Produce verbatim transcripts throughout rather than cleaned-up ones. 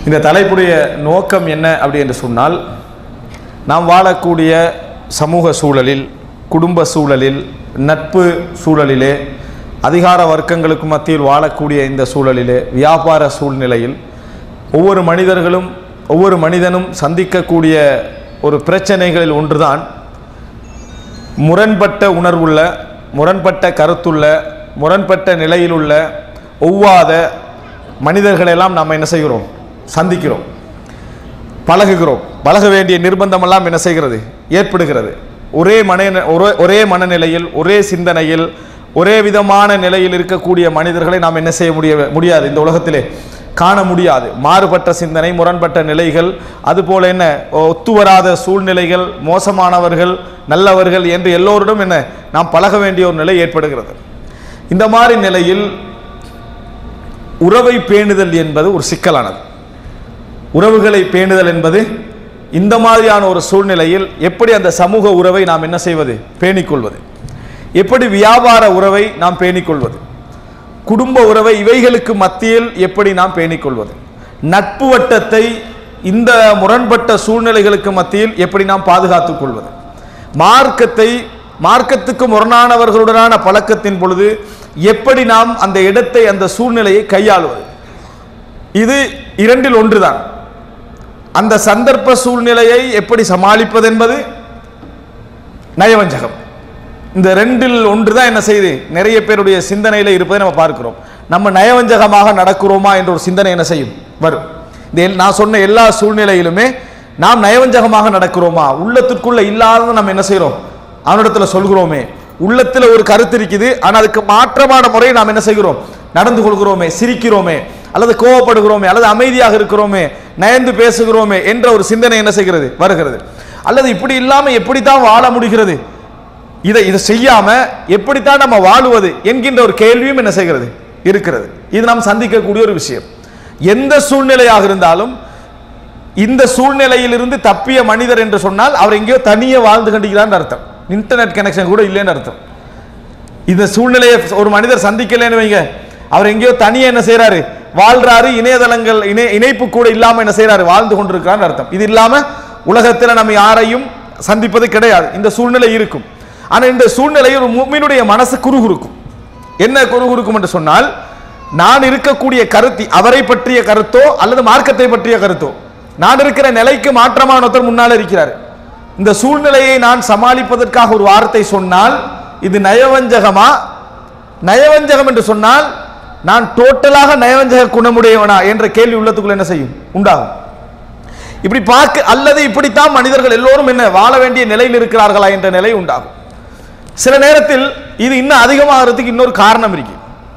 இந்த தலைப்புடைய நோக்கம் என்ன அப்படி என்று சொன்னால், நாம் வாழக்கூடிய சமூக சூழலில், குடும்ப சூழலில், நட்பு சூழலிலே, அதிகார வர்க்கங்களுக்கு மத்தியில் வாழக்கூடிய இந்த சூழலிலே, வியாபார சூழ்நிலையில் ஒவ்வொரு மனிதர்களும் ஒவ்வொரு மனிதனும் சந்திக்கக்கூடிய ஒரு பிரச்சனைகளில் ஒன்றுதான் முரண்பட்ட உணர்வுள்ள, முரண்பட்ட கருத்துள்ள, முரண்பட்ட நிலையிலுள்ள ஒவ்வாத மனிதர்களெல்லாம் நாம் என்ன செய்கிறோம், சந்திக்கிறோம், பழகுகிறோம். பழக வேண்டிய நிர்பந்தமெல்லாம் என்ன செய்கிறது, ஏற்படுகிறது. ஒரே மன ஒரே மனநிலையில், ஒரே சிந்தனையில், ஒரே விதமான நிலையில் இருக்கக்கூடிய மனிதர்களை நாம் என்ன செய்ய முடிய முடியாது இந்த உலகத்திலே காண முடியாது. மாறுபட்ட சிந்தனை, முரண்பட்ட நிலைகள், அதுபோல என்ன ஒத்துவராத சூழ்நிலைகள், மோசமானவர்கள், நல்லவர்கள் என்று எல்லோரிடம் என்ன நாம் பழக வேண்டிய ஒரு நிலை ஏற்படுகிறது. இந்த மாதிரி நிலையில் உறவை பேணுதல் என்பது ஒரு சிக்கலானது. உறவுகளை பேணுதல் என்பது இந்த மாதிரியான ஒரு சூழ்நிலையில் எப்படி அந்த சமூக உறவை நாம் என்ன செய்வது, பேணிக்கொள்வது, எப்படி வியாபார உறவை நாம் பேணிக்கொள்வது, குடும்ப உறவை இவைகளுக்கு மத்தியில் எப்படி நாம் பேணிக்கொள்வது, நட்பு வட்டத்தை இந்த முரண்பட்ட சூழ்நிலைகளுக்கு மத்தியில் எப்படி நாம் பாதுகாத்துக் கொள்வது, மார்க்கத்தை மார்க்கத்துக்கு முரணானவர்களுடனான பழக்கத்தின் பொழுது எப்படி நாம் அந்த இடத்தை, அந்த சூழ்நிலையை கையாளுவது, இது இரண்டில் ஒன்றுதான். அந்த சந்தர்ப்ப சூழ்நிலையை எப்படி சமாளிப்பது என்பது நயவஞ்சகம். இந்த ரெண்டில் ஒன்று தான் என்ன செய்து நிறைய பேருடைய சிந்தனையில் இருப்பதை நம்ம பார்க்கிறோம். நம்ம நயவஞ்சகமாக நடக்கிறோமா என்ற ஒரு சிந்தனை என்ன செய்யும், வரும். இந்த நான் சொன்ன எல்லா சூழ்நிலையிலுமே நாம் நயவஞ்சகமாக நடக்கிறோமா, உள்ளத்திற்குள்ள இல்லாத நம்ம என்ன செய்கிறோம், அவனிடத்துல சொல்கிறோமே, உள்ளத்தில் ஒரு கருத்து இருக்குது, ஆனால் அதுக்கு மாற்றமான முறையை நாம் என்ன செய்கிறோம், நடந்து கொள்கிறோமே, சிரிக்கிறோமே, அல்லது கோவப்படுகிறோமே, அல்லது அமைதியாக இருக்கிறோமே, நயந்து பேசுகிறோமே என்ற ஒரு சிந்தனை என்ன செய்கிறது, வருகிறது. அல்லது இப்படி இல்லாமல் எப்படித்தான் வாழ முடிகிறது, இதை இதை செய்யாம எப்படித்தான் நம்ம வாழுவது என்கின்ற ஒரு கேள்வியும் என்ன செய்கிறது, இருக்கிறது. இது நாம் சந்திக்கக்கூடிய ஒரு விஷயம். எந்த சூழ்நிலையாக இருந்தாலும் இந்த சூழ்நிலையிலிருந்து தப்பிய மனிதர் என்று சொன்னால் அவர் எங்கேயோ தனியே வாழ்ந்து கண்டிக்கிறான்னு அர்த்தம். இன்டர்நெட் கனெக்ஷன் கூட இல்லைன்னு அர்த்தம். இந்த சூழ்நிலையை ஒரு மனிதர் சந்திக்கலன்னு வைங்க, அவர் எங்கேயோ தனியே என்ன செய்யறாரு, வாழ்றாரு, இணையதளங்கள் இணை இணைப்பு கூட இல்லாம என்ன செய்யறாரு, வாழ்ந்து கொண்டிருக்கிறான்னு அர்த்தம். இது இல்லாம உலகத்தில் நம்ம யாரையும் சந்திப்பது கிடையாது. இந்த சூழ்நிலை இருக்கும். ஆனா இந்த சூழ்நிலையில் ஒரு முஃமினுடைய மனசு குறுகுறுக்கும். என்ன குறுகுறுக்கும் என்று சொன்னால், நான் இருக்கக்கூடிய கருத்து அவரை பற்றிய கருத்தோ அல்லது மார்க்கத்தை பற்றிய கருத்தோ, நான் இருக்கிற நிலைக்கு மாற்றமான ஒருத்தர் முன்னால் இருக்கிறார். இந்த சூழ்நிலையை நான் சமாளிப்பதற்காக ஒரு வார்த்தை சொன்னால் இது நயவஞ்சகமா, நயவஞ்சகம் என்று சொன்னால் நான் டோட்டலாக நயவஞ்சக குணமுடையவனா என்ற கேள்வி உள்ளத்துக்குள்ள என்ன செய்யும், உண்டாகும். இப்படி பார்க்க, அல்லது இப்படித்தான் மனிதர்கள் எல்லோரும் என்ன வாழ வேண்டிய நிலையில் இருக்கிறார்களா என்ற நிலை உண்டாகும். சில நேரத்தில் இது இன்னும் அதிகமாகிறதுக்கு இன்னொரு காரணம் இருக்கு.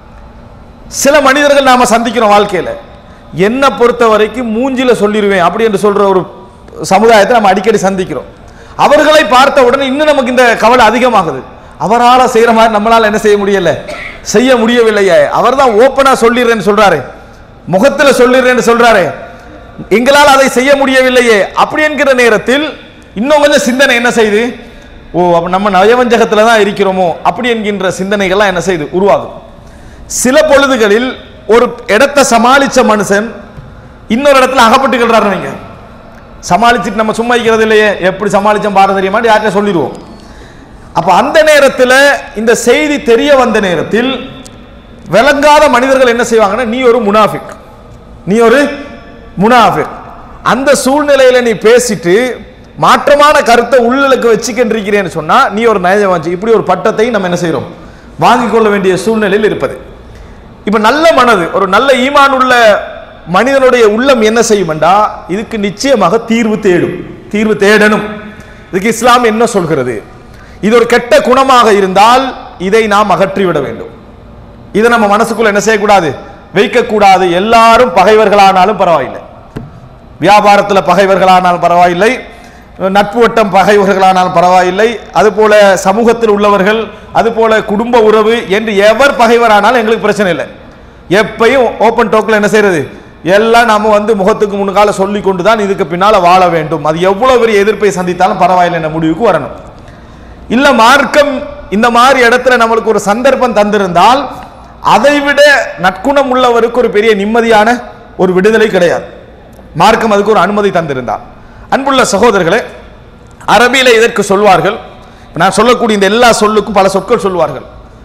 சில மனிதர்கள் நாம சந்திக்கிறோம் வாழ்க்கையில, என்ன பொறுத்த வரைக்கும் மூஞ்சில சொல்லிடுவேன் அப்படி என்று சொல்ற ஒரு சமுதாயத்தை நம்ம அடிக்கடி சந்திக்கிறோம். அவர்களை பார்த்த உடனே இன்னும் நமக்கு இந்த கவலை அதிகமாகுது. அவரால் செய்யற மாதிரி நம்மளால என்ன செய்ய முடியல, செய்ய முடியவில்லையே. அவர் தான் ஓப்பனா சொல்லிடுறேன்னு சொல்றாரு, முகத்துல சொல்லிடுறேன்னு சொல்றாரு, எங்களால் அதை செய்ய முடியவில்லையே. அப்படி என்கிற நேரத்தில் இன்னும் கொஞ்சம் சிந்தனை என்ன செய்யுது, ஓ அப்ப நம்ம நயவஞ்சகத்துல தான் இருக்கிறோமோ அப்படி என்கின்ற சிந்தனைகள்லாம் என்ன செய்யுது, உருவாகும். சில பொழுதுகளில் ஒரு இடத்தை சமாளிச்ச மனுஷன் இன்னொரு இடத்துல அகப்பட்டுக்கிறாரு. நீங்க சமாளிச்சுட்டு நம்ம சும்மா இருக்கிறது இல்லையே, எப்படி சமாளிச்சோம் பாரு தெரியுமா யார்கிட்ட சொல்லிடுவோம். அப்ப அந்த நேரத்தில் இந்த செய்தி தெரிய வந்த நேரத்தில் விளங்காத மனிதர்கள் என்ன செய்வாங்கன்னா, நீ ஒரு முனாஃபிக், நீ ஒரு முனாஃபிக், அந்த சூழ்நிலையில நீ பேசிட்டு மாற்றமான கருத்தை உள்ளுக்கு வச்சுக்கின்றீங்கன்னு சொன்னா நீ ஒரு நயவஞ்சகன், இப்படி ஒரு பட்டத்தை நம்ம என்ன செய்யறோம், வாங்கிக் கொள்ள வேண்டிய சூழ்நிலையில் இருப்பது. இப்ப நல்ல மனது, ஒரு நல்ல ஈமான் உள்ள மனிதனுடைய உள்ளம் என்ன செய்யும்டா, இதுக்கு நிச்சயமாக தீர்வு தேடும், தீர்வு தேடணும். இதுக்கு இஸ்லாம் என்ன சொல்கிறது, இது ஒரு கெட்ட குணமாக இருந்தால் இதை நாம் அகற்றிவிட வேண்டும். இதை நம்ம மனசுக்குள்ள என்ன செய்யக்கூடாது, வைக்கக்கூடாது. எல்லாரும் பகைவர்களானாலும் பரவாயில்லை, வியாபாரத்தில் பகைவர்களானாலும் பரவாயில்லை, நட்பு வட்டம் பகைவர்களானாலும் பரவாயில்லை, அதுபோல சமூகத்தில் உள்ளவர்கள், அதுபோல குடும்ப உறவு என்று எவர் பகைவரானாலும் எங்களுக்கு பிரச்சனை இல்லை. எப்பையும் ஓப்பன் டோக்கில் என்ன செய்யறது, எல்லாம் நாம வந்து முகத்துக்கு முன்கால சொல்லி கொண்டு தான் இதுக்கு பின்னால வாழ வேண்டும். அது எவ்வளவு பெரிய எதிர்ப்பை சந்தித்தாலும் பரவாயில்லை என்ற முடிவுக்கு வரணும். இல்ல மார்க்கம் இந்த மாதிரி இடத்துல நம்மளுக்கு ஒரு சந்தர்ப்பம் தந்திருந்தால் அதைவிட நற்குணம் உள்ளவருக்கு ஒரு பெரிய நிம்மதியான ஒரு விடுதலை கிடையாது. மார்க்கம் அதுக்கு ஒரு அனுமதி தந்திருந்தார். அன்புள்ள சகோதரர்களே, அரபியில இதற்கு சொல்வார்கள், நான் சொல்லக்கூடிய இந்த எல்லா சொல்லுக்கும் பல சொற்கள் சொல்வார்கள்.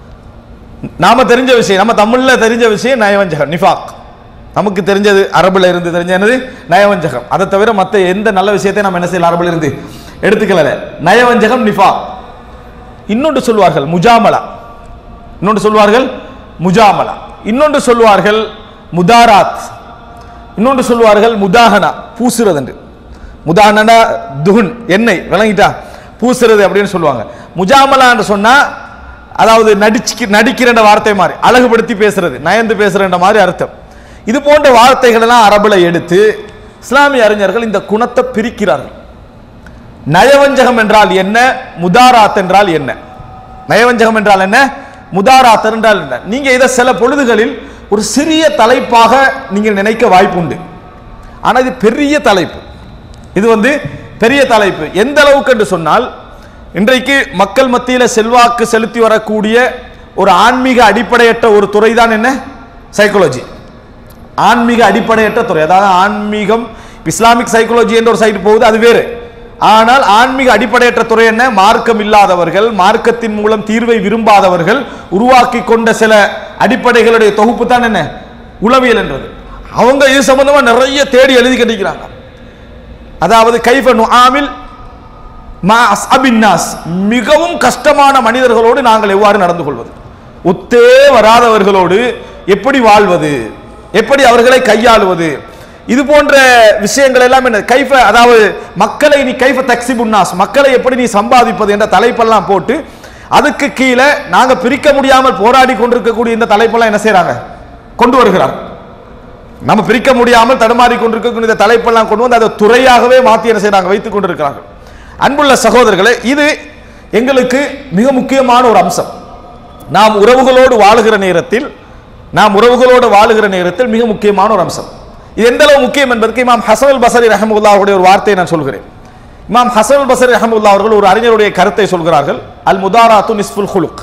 நாம தெரிஞ்ச விஷயம், நம்ம தமிழ்ல தெரிஞ்ச விஷயம் நயவஞ்சகம், நிஃபாக். நமக்கு தெரிஞ்சது அரபுல இருந்து தெரிஞ்சது நயவஞ்சகம். அதை தவிர மற்ற எந்த நல்ல விஷயத்தை நம்ம என்ன செய்யல அரபுல இருந்து எடுத்துக்கல. நயவஞ்சகம், நிஃபாக். இன்னொன்று சொல்வார்கள் முஜாமலா, இன்னொன்று சொல்வார்கள் முஜாமலா, இன்னொன்று சொல்வார்கள் முதாராத், இன்னொன்று சொல்வார்கள் முதாஹனா, பூசுறது என்று. முதாஹனா துஹுன், எண்ணெய், விளங்கிட்டா, பூசுறது அப்படின்னு சொல்லுவாங்க. முஜாமலா என்று சொன்னா அதாவது நடிச்சு நடிக்கிற வார்த்தை மாதிரி, அழகுபடுத்தி பேசுறது, நயந்து பேசுற மாதிரி அர்த்தம். இது போன்ற வார்த்தைகள் எல்லாம் அரபுல எடுத்து இஸ்லாமிய அறிஞர்கள் இந்த குணத்தை பிரிக்கிறார்கள். நயவஞ்சகம் என்றால் என்ன, முதாராத் என்றால் என்ன? நயவஞ்சகம் என்றால் என்ன, முதாராத் என்றால் என்ன? நீங்க இதை சில பொழுதுகளில் ஒரு சிறிய தலைப்பாக நீங்க நினைக்க வாய்ப்பு உண்டு. ஆனா இது பெரிய தலைப்பு. இது வந்து பெரிய தலைப்பு. எந்த அளவுக்கு என்று சொன்னால், இன்றைக்கு மக்கள் மத்தியில் செல்வாக்கு செலுத்தி வரக்கூடிய ஒரு ஆன்மீக அடிப்படையற்ற ஒரு துறை தான் என்ன, சைக்காலஜி. ஆன்மீக அடிப்படையற்ற துறை. அதாவது ஆன்மீகம், இஸ்லாமிக் சைக்காலஜி என்ற ஒரு சைட் போகுது, அது வேறு. ஆனால் ஆன்மீக அடிப்படையற்ற துறை என்ன, மார்க்கம் இல்லாதவர்கள், மார்க்கத்தின் மூலம் தீர்வை விரும்பாதவர்கள் உருவாக்கி கொண்ட சில அடிப்படைகளுடைய தொகுப்பு தான் என்ன உளவியல் என்றது. அவங்க இது சம்பந்தமா நிறைய தேடி எழுதி கண்டிக்கிறாங்க. அதாவது கைஃப நுஆமில் மா அஸ்அபின் நாஸ், மிகவும் கஷ்டமான மனிதர்களோடு நாங்கள் எவ்வாறு நடந்து கொள்வது, ஒத்தே வராதவர்களோடு எப்படி வாழ்வது, எப்படி அவர்களை கையாளுவது, இது போன்ற விஷயங்கள் எல்லாம் என்ன கைஃப, அதாவது மக்களை நீ கைஃப தக்ஸிபுன் நாஸ், மக்களை எப்படி நீ சம்பாதிப்பது என்ற தலைப்பெல்லாம் போட்டு அதுக்கு கீழே நாங்க பிரிக்க முடியாமல் போராடி கொண்டிருக்கக்கூடிய இந்த தலைப்பெல்லாம் என்ன செய்யறாங்க, கொண்டு வருகிறார். நம்ம பிரிக்க முடியாமல் தடுமாறி கொண்டிருக்கக்கூடிய இந்த தலைப்பெல்லாம் கொண்டு வந்து அதை துறையாகவே மாற்றி என்ன செய்யறாங்க, வைத்துக் கொண்டிருக்கிறார்கள். அன்புள்ள சகோதரர்களே, இது எங்களுக்கு மிக முக்கியமான ஒரு அம்சம். நாம் உறவுகளோடு வாழுகிற நேரத்தில் நாம் உறவுகளோடு வாழுகிற நேரத்தில் மிக முக்கியமான ஒரு அம்சம். இது எந்த அளவு முக்கியம் என்பதற்கு இமாம் ஹஸன் அல் பஸரி ரஹ்மத்துல்லாஹுடைய ஒரு வார்த்தையை நான் சொல்கிறேன். இமாம் ஹஸன் அல் பஸரி ரஹ்மத்துல்லாஹ் அவர்கள் ஒரு அறிஞருடைய கருத்தை சொல்கிறார்கள். அல் முதாராத்து நிஸ்ஃபுல் ஹுலுக்,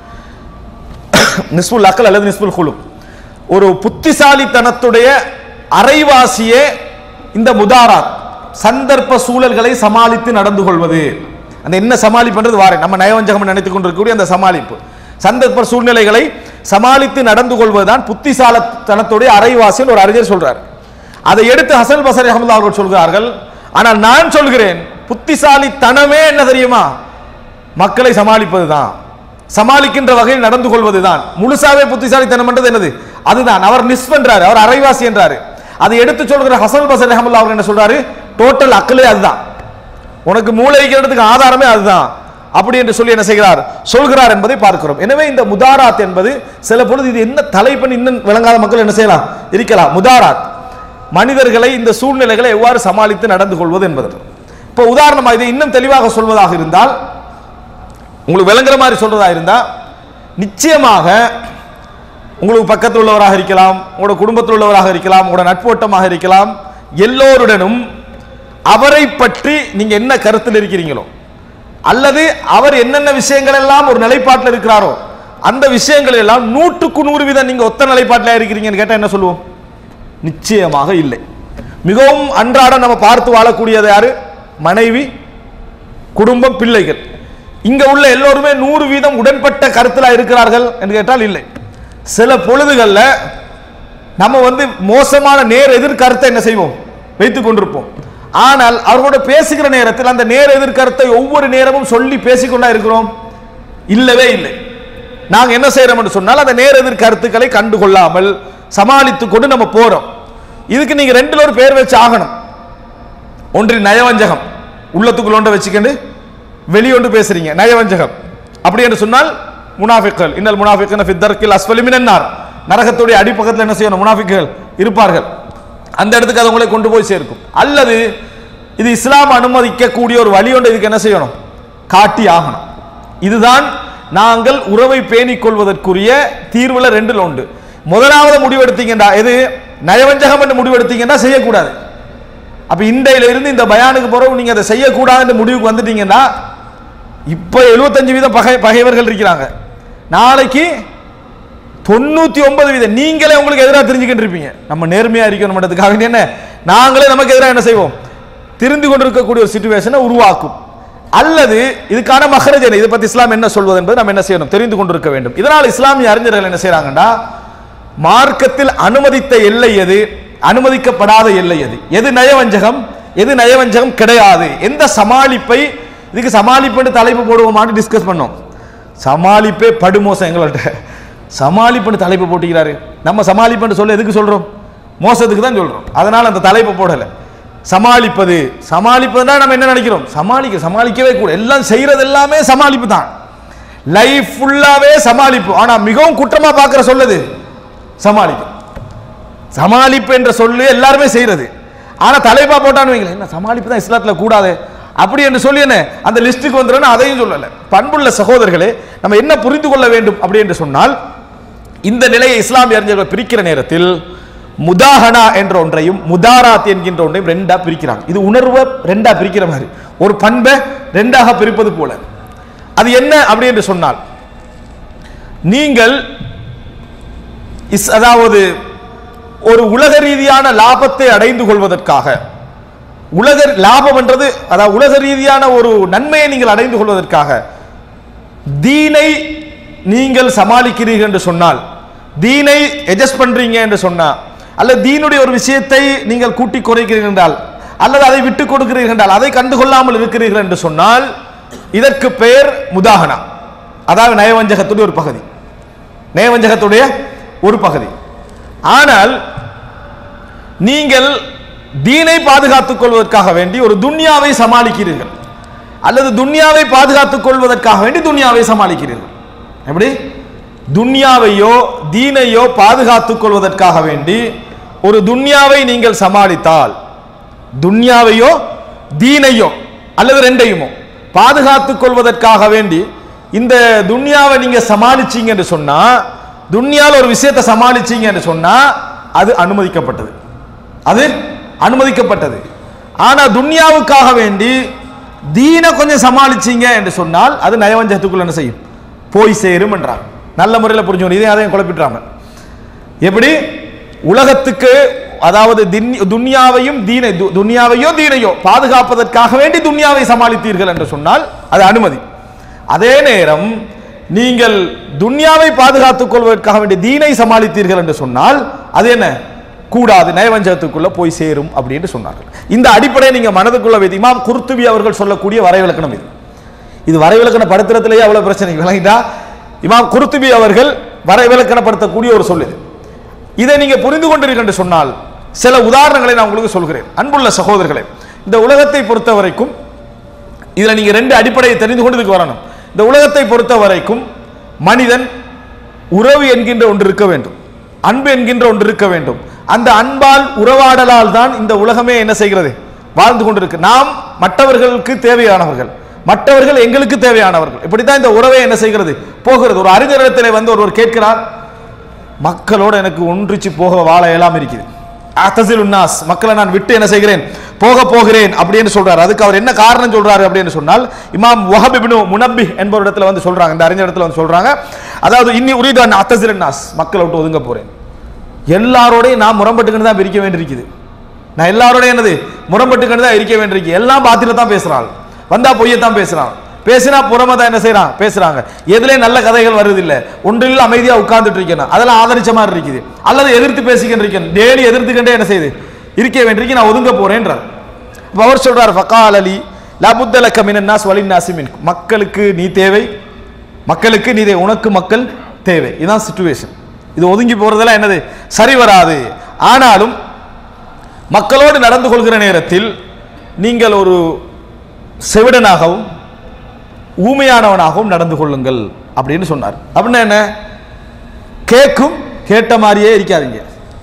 நிஸ்ஃபுல் அக்ல் அல்லது நிஸ்ஃபுல் ஹுலுக். ஒரு புத்திசாலித்தனத்துடைய அரைவாசியே இந்த முதாராத், சந்தர்ப்ப சூழல்களை சமாளித்து நடந்து கொள்வது. அந்த என்ன சமாளிப்புன்றது வாரேன், நம்ம நயவஞ்சகம் நினைத்துக் கொண்டிருக்கக்கூடிய அந்த சமாளிப்பு, சந்தர்ப்ப சூழ்நிலைகளை சமாளித்து நடந்து கொள்வதுதான் புத்திசாலித்தனத்துடைய அரைவாசின்னு ஒரு அறிஞர் சொல்றார். அதை எடுத்து ஹஸன் அல் பஸரி ரஹ்மத்துல்லாஹ் அவர்கள் சொல்கிறார்கள். ஆனால் நான் சொல்கிறேன், புத்திசாலித்தனமே என்ன தெரியுமா, மக்களை சமாளிப்பது தான், சமாளிக்கின்ற வகையில் நடந்து கொள்வது தான். முழுசாவே புத்திசாலித்தனம் என்றது என்னது, அதுதான். அவர் நிஸ்ஃப் என்றாரு, அவர் அரைவாசி என்றாரு. அதை எடுத்து சொல்கிற ஹஸன் அல் பஸரி ரஹ்மத்துல்லாஹ் அவர்கள் என்ன சொல்றாரு, டோட்டல் அக்கலே அதுதான், உனக்கு மூளைக்கிறதுக்கு ஆதாரமே அதுதான், அப்படி என்று சொல்லி என்ன செய்கிறார், சொல்கிறார் என்பதை பார்க்கிறோம். எனவே இந்த முதாராத் என்பது சில பொழுது இது என்ன தலைப்பு இன்னும் விளங்காத மக்கள் என்ன செய்யலாம் இருக்கலாம். முதாராத், மனிதர்களை இந்த சூழ்நிலைகளை எவ்வாறு சமாளித்து நடந்து கொள்வது என்பது. இப்போ உதாரணமாக இதை இன்னும் தெளிவாக சொல்வதாக இருந்தால், உங்களுக்கு விளங்குற மாதிரி சொல்றதா இருந்தா, நிச்சயமாக உங்களுக்கு பக்கத்தில் உள்ளவராக இருக்கலாம், உங்களோட குடும்பத்தில் உள்ளவராக இருக்கலாம், உங்களோட நட்போட்டமாக இருக்கலாம், எல்லோருடனும் அவரை பற்றி நீங்க என்ன கருத்தில் இருக்கிறீங்களோ, அல்லது அவர் என்னென்ன விஷயங்கள் எல்லாம் ஒரு நிலைப்பாட்டில் இருக்கிறாரோ அந்த விஷயங்கள் எல்லாம் நூற்றுக்கு நூறு வீதம் நீங்க ஒத்த நிலைப்பாட்டில் இருக்கிறீங்கன்னு கேட்டா என்ன சொல்லுவோம், நிச்சயமாக இல்லை. மிகவும் அன்றாடம் நம்ம பார்த்து வாழக்கூடியது யாரு, மனைவி, குடும்பம், பிள்ளைகள். இங்க உள்ள எல்லோருமே நூறு வீதம் உடன்பட்ட கருத்துல இருக்கிறார்கள் என்று கேட்டால் இல்லை. சில பொழுதுகள்ல நம்ம வந்து மோசமான நேர் எதிர் கருத்தை என்ன செய்வோம், வைத்துக் கொண்டிருப்போம். ஆனால் அவர்களோட பேசுகிற நேரத்தில் அந்த நேர் எதிர்கருத்தை ஒவ்வொரு நேரமும் சொல்லி பேசிக்கொண்டா இருக்கிறோம், இல்லவே இல்லை. நாங்க என்ன செய்யறோம் என்று சொன்னால், அந்த நேர் எதிர் கருத்துக்களை கண்டுகொள்ளாமல் சமாளித்துக் கொண்டு நம்ம போறோம். இதுக்கு நீங்க ரெண்டுல ஒரு பேர் வச்சு ஆகணும். ஒன்று நயவஞ்சகம், உள்ளத்துக்குள்ள ஒன்றை வச்சுக்கண்டு வெளியொன்று பேசுறீங்க, நயவஞ்சகம். அப்படி என்று சொன்னால் முனாஃபிக்கள், இன்னல் முனாஃபிக்ன ஃபி தர்கில் அஸ்ஃபலி மினன் நார், நரகத்துடைய அடிப்பக்கத்தில் என்ன செய்யணும், முனாஃபிக்கள் இருப்பார்கள். அந்த இடத்துக்கு அது உங்களை கொண்டு போய் சேர்க்கும். அல்லது இது இஸ்லாம் அனுமதிக்கக்கூடிய ஒரு வழி ஒன்று இதுக்கு என்ன செய்யணும், காட்டி ஆகணும். இதுதான் நாங்கள் உறவை பேணிக் கொள்வதற்குரிய தீர்வுல ரெண்டுல உண்டு. முதலாவது முடிவெடுத்தீங்கன்னா, எது நயவஞ்சகம் என்று முடிவெடுத்தீங்கன்னா செய்யக்கூடாது. அப்ப இன்றையில இருந்து இந்த பயானுக்கு பிறகு நீங்க அதை செய்யக்கூடாது முடிவுக்கு வந்துட்டீங்கன்னா, இப்ப எழுபத்தஞ்சு வீதம் பகை பகைவர்கள் இருக்கிறாங்க, நாளைக்கு தொண்ணூத்தி ஒன்பது வீதம் நீங்களே உங்களுக்கு எதிராக தெரிஞ்சுக்கிட்டு இருப்பீங்க. நம்ம நேர்மையா இருக்கணும்ன்றதுக்காக என்ன நாங்களே நமக்கு எதிராக என்ன செய்வோம், திரிந்து கொண்டிருக்கக்கூடிய ஒரு சிச்சுவேஷனை உருவாக்கும். அல்லது இதுக்கான மஹ்ரஜ் என்ன, இதை பத்தி இஸ்லாம் என்ன சொல்வது என்பது நம்ம என்ன செய்யணும், தெரிந்து கொண்டிருக்க வேண்டும். இதனால் இஸ்லாமிய அறிஞர்கள் என்ன செய்யறாங்கன்னா, மார்க்கத்தில் அனுமதித்த எல்லை எது, அனுமதிக்கப்படாத எல்லை எது, எது நயவஞ்சகம், எது நயவஞ்சகம் கிடையாது, எந்த சமாளிப்பை, இதுக்கு சமாளிப்பு தலைப்பு போடுவோமான்னு டிஸ்கஸ் பண்ணோம். சமாளிப்பே படுமோசம் எங்கள்கிட்ட, சமாளிப்புன்னு தலைப்பு போட்டுக்கிறாரு. நம்ம சமாளிப்புன்னு சொல்ல எதுக்கு சொல்றோம், மோசத்துக்கு தான் சொல்றோம். அதனால அந்த தலைப்பு போடல. சமாளிப்பது, சமாளிப்பதுனா நம்ம என்ன நினைக்கிறோம், சமாளிக்க சமாளிக்கவே கூட, எல்லாம் செய்யறது எல்லாமே சமாளிப்பு தான், லைஃப் ஃபுல்லாவே சமாளிப்பு. ஆனா மிகவும் குற்றமா பார்க்கிற சொல்லுது சமாளிப்பு. சமாளிப்பு என்ற சொல்லு எல்லாருமே செய்யறது. ஆனா தலைப்பா போட்டான்னு வைங்களேன், என்ன சமாளிப்பு தான் இஸ்லாத்துல கூடாது அப்படி என்று சொல்லி என்ன அந்த லிஸ்டுக்கு வந்துடும், அதையும் சொல்லல. பண்புள்ள சகோதரர்களே, நம்ம என்ன புரிந்து கொள்ள வேண்டும் அப்படி என்று சொன்னால், இந்த நிலையை இஸ்லாமிய அறிஞர்கள் பிரிக்கிற நேரத்தில் முதாஹனா என்ற ஒன்றையும் முதாராத் என்கின்ற ஒன்றையும் ரெண்டா பிரிக்கிறாங்க. இது உணர்வை ரெண்டா பிரிக்கிற மாதிரி, ஒரு பண்பை ரெண்டாக பிரிப்பது போல. அது என்ன அப்படி என்று சொன்னால், நீங்கள் அதாவது ஒரு உலக ரீதியான லாபத்தை அடைந்து கொள்வதற்காக, உலக லாபம் என்றது அதாவது உலக ரீதியான ஒரு நன்மையை நீங்கள் அடைந்து கொள்வதற்காக தீனை நீங்கள் சமாளிக்கிறீர்கள் என்று சொன்னால், தீனை அட்ஜஸ்ட் பண்றீங்க என்று சொன்னா, அல்லது தீனுடைய ஒரு விஷயத்தை நீங்கள் கூட்டி குறைக்கிறீர்கள் என்றால், அல்லது அதை விட்டு கொடுக்கிறீர்கள் என்றால், அதை கண்டுகொள்ளாமல் இருக்கிறீர்கள் என்று சொன்னால், இதற்கு பெயர் முதாஹனா, அதாவது நயவஞ்சகத்துடைய ஒரு பகுதி, நயவஞ்சகத்துடைய ஒரு பகுதி. ஆனால் நீங்கள் தீனை பாதுகாத்துக் கொள்வதற்காக வேண்டி ஒரு துன்யாவை சமாளிக்கிறீர்கள், அல்லது துன்யாவை பாதுகாத்துக் கொள்வதற்காக வேண்டி துன்யாவை சமாளிக்கிறீர்கள். எப்படி துன்யாவையோ தீனையோ பாதுகாத்துக் கொள்வதற்காக வேண்டி ஒரு துன்யாவை நீங்கள் சமாளித்தால், துன்யாவையோ தீனையோ அல்லது ரெண்டையுமோ பாதுகாத்துக் கொள்வதற்காக வேண்டி இந்த துன்யாவை நீங்க சமாளிச்சீங்க என்று சொன்னா, துன்யால ஒரு விஷயத்தை சமாளிச்சீங்க என்று சொன்னா அது அனுமதிக்கப்பட்டது, அது அனுமதிக்கப்பட்டது. ஆனா துன்யாவுக்காக வேண்டி தீனை கொஞ்சம் சமாளிச்சீங்க என்று சொன்னால் அது நயவஞ்சகத்துக்குள்ள என்ன செய்யும், போய் சேரும் என்றார். நல்ல முறையில் புரிஞ்சுக்கணும், இதையும் அதையும் குழப்பிட்டாங்க. எப்படி உலகத்துக்கு அதாவது துன்யாவையும் தீனை துன்யாவையோ தீனையோ பாதுகாப்பதற்காக வேண்டி துன்யாவை சமாளித்தீர்கள் என்று சொன்னால் அது அனுமதி. அதே நேரம் நீங்கள் துன்யாவை பாதுகாத்துக் கொள்வதற்காக வேண்டிய தீனை சமாளித்தீர்கள் என்று சொன்னால் அது என்ன கூடாது, நயவஞ்சகத்துக்குள்ள போய் சேரும் அப்படின்னு சொன்னார்கள். இந்த அடிப்படையை நீங்க மனதுக்குள்ள வைத்து இமாம் குர்துபி அவர்கள் சொல்லக்கூடிய வரைவிலக்கணம் இது. இது வரைவிலக்கண படுத்துறதுலேயே அவ்வளவு பிரச்சனை விளங்கிட்டா. இமாம் குர்துபி அவர்கள் வரைவிலக்கணப்படுத்தக்கூடிய ஒரு சொல் இது. இதை நீங்க புரிந்து கொண்டிருக்க என்று சொன்னால் சில உதாரணங்களை நான் உங்களுக்கு சொல்கிறேன். அன்புள்ள சகோதரர்களே, இந்த உலகத்தை பொறுத்த வரைக்கும் இதுல நீங்க ரெண்டு அடிப்படையை தெரிந்து கொண்டு இதுக்கு வரணும். இந்த உலகத்தை பொறுத்த வரைக்கும் மனிதன் உறவு என்கின்ற ஒன்று இருக்க வேண்டும், அன்பு என்கின்ற ஒன்று இருக்க வேண்டும். அந்த அன்பால் உறவாடலால் தான் இந்த உலகமே என்ன செய்கிறது, வாழ்ந்து கொண்டிருக்கு. நாம் மற்றவர்களுக்கு தேவையானவர்கள், மற்றவர்கள் எங்களுக்கு தேவையானவர்கள். இப்படித்தான் இந்த உறவை என்ன செய்கிறது, போகிறது. ஒரு அறிஞரிடத்திலே வந்து ஒருவர் கேட்கிறார், மக்களோட எனக்கு ஒன்றிச்சு போக வாழ இயலாம இருக்குது, அத்தசிலுன்னாஸ், மக்களை நான் விட்டு என்ன செய்கிறேன், போக போகிறேன் அப்படின்னு சொல்றாரு. அதுக்கு அவர் என்ன காரணம் சொல்றாரு அப்படின்னு சொன்னால், இமாம் வஹப் இப்னு முனப்பிஹ் என்பவரிடத்துல வந்து சொல்றாங்க, இந்த அறிஞரிடத்துல வந்து சொல்றாங்க, அதாவது இன்னி உரீது அன் அத்தசிலுன்னாஸ், மக்களை விட்டு ஒதுங்க போறேன், எல்லாரோடையும் நான் முரம்பட்டுக்கிட்டு தான் இருக்க வேண்டியிருக்குது, நான் எல்லாரோடையும் என்னது முரம்பட்டுக்கிட்டு தான் இருக்க வேண்டியிருக்கு, எல்லாம் பாத்தில தான் பேசுறாள், வந்தா பொய்யத்தான் பேசுறான், பேசினா புறமா தான் என்ன செய்யறான் பேசுறாங்க, எதுலேயும் நல்ல கதைகள் வருது இல்லை, ஒன்றில் அமைதியா உட்கார்ந்துட்டு இருக்கணும், அதெல்லாம் ஆதரிச்ச மாதிரி இருக்குது, அல்லது எதிர்த்து பேசிக்கிட்டு இருக்கேன், டெய்லி எதிர்த்துக்கிட்டே என்ன செய்யுது இருக்க வேண்டியிருக்கு, நான் ஒதுங்க போறேன்றார். அவர் சொல்றார், ஃபகால் அலி லபுத்தலக மினன்னாஸ் வலின்னாஸி மின்கும், மக்களுக்கு நீ தேவை, மக்களுக்கு நீ தேவை, உனக்கு மக்கள் தேவை, இதுதான் சிச்சுவேஷன். இது ஒதுங்கி போறதெல்லாம் என்னது சரி வராது. ஆனாலும் மக்களோடு நடந்து கொள்கிற நேரத்தில் நீங்கள் ஒரு செவிடனாகவும் ஊமையானவனாகவும் நடந்து கொள்ளுங்கள் அப்படின்னு சொன்னார். அப்படின்னா என்ன, கேட்கும் கேட்ட மாதிரியே இருக்காதீங்க,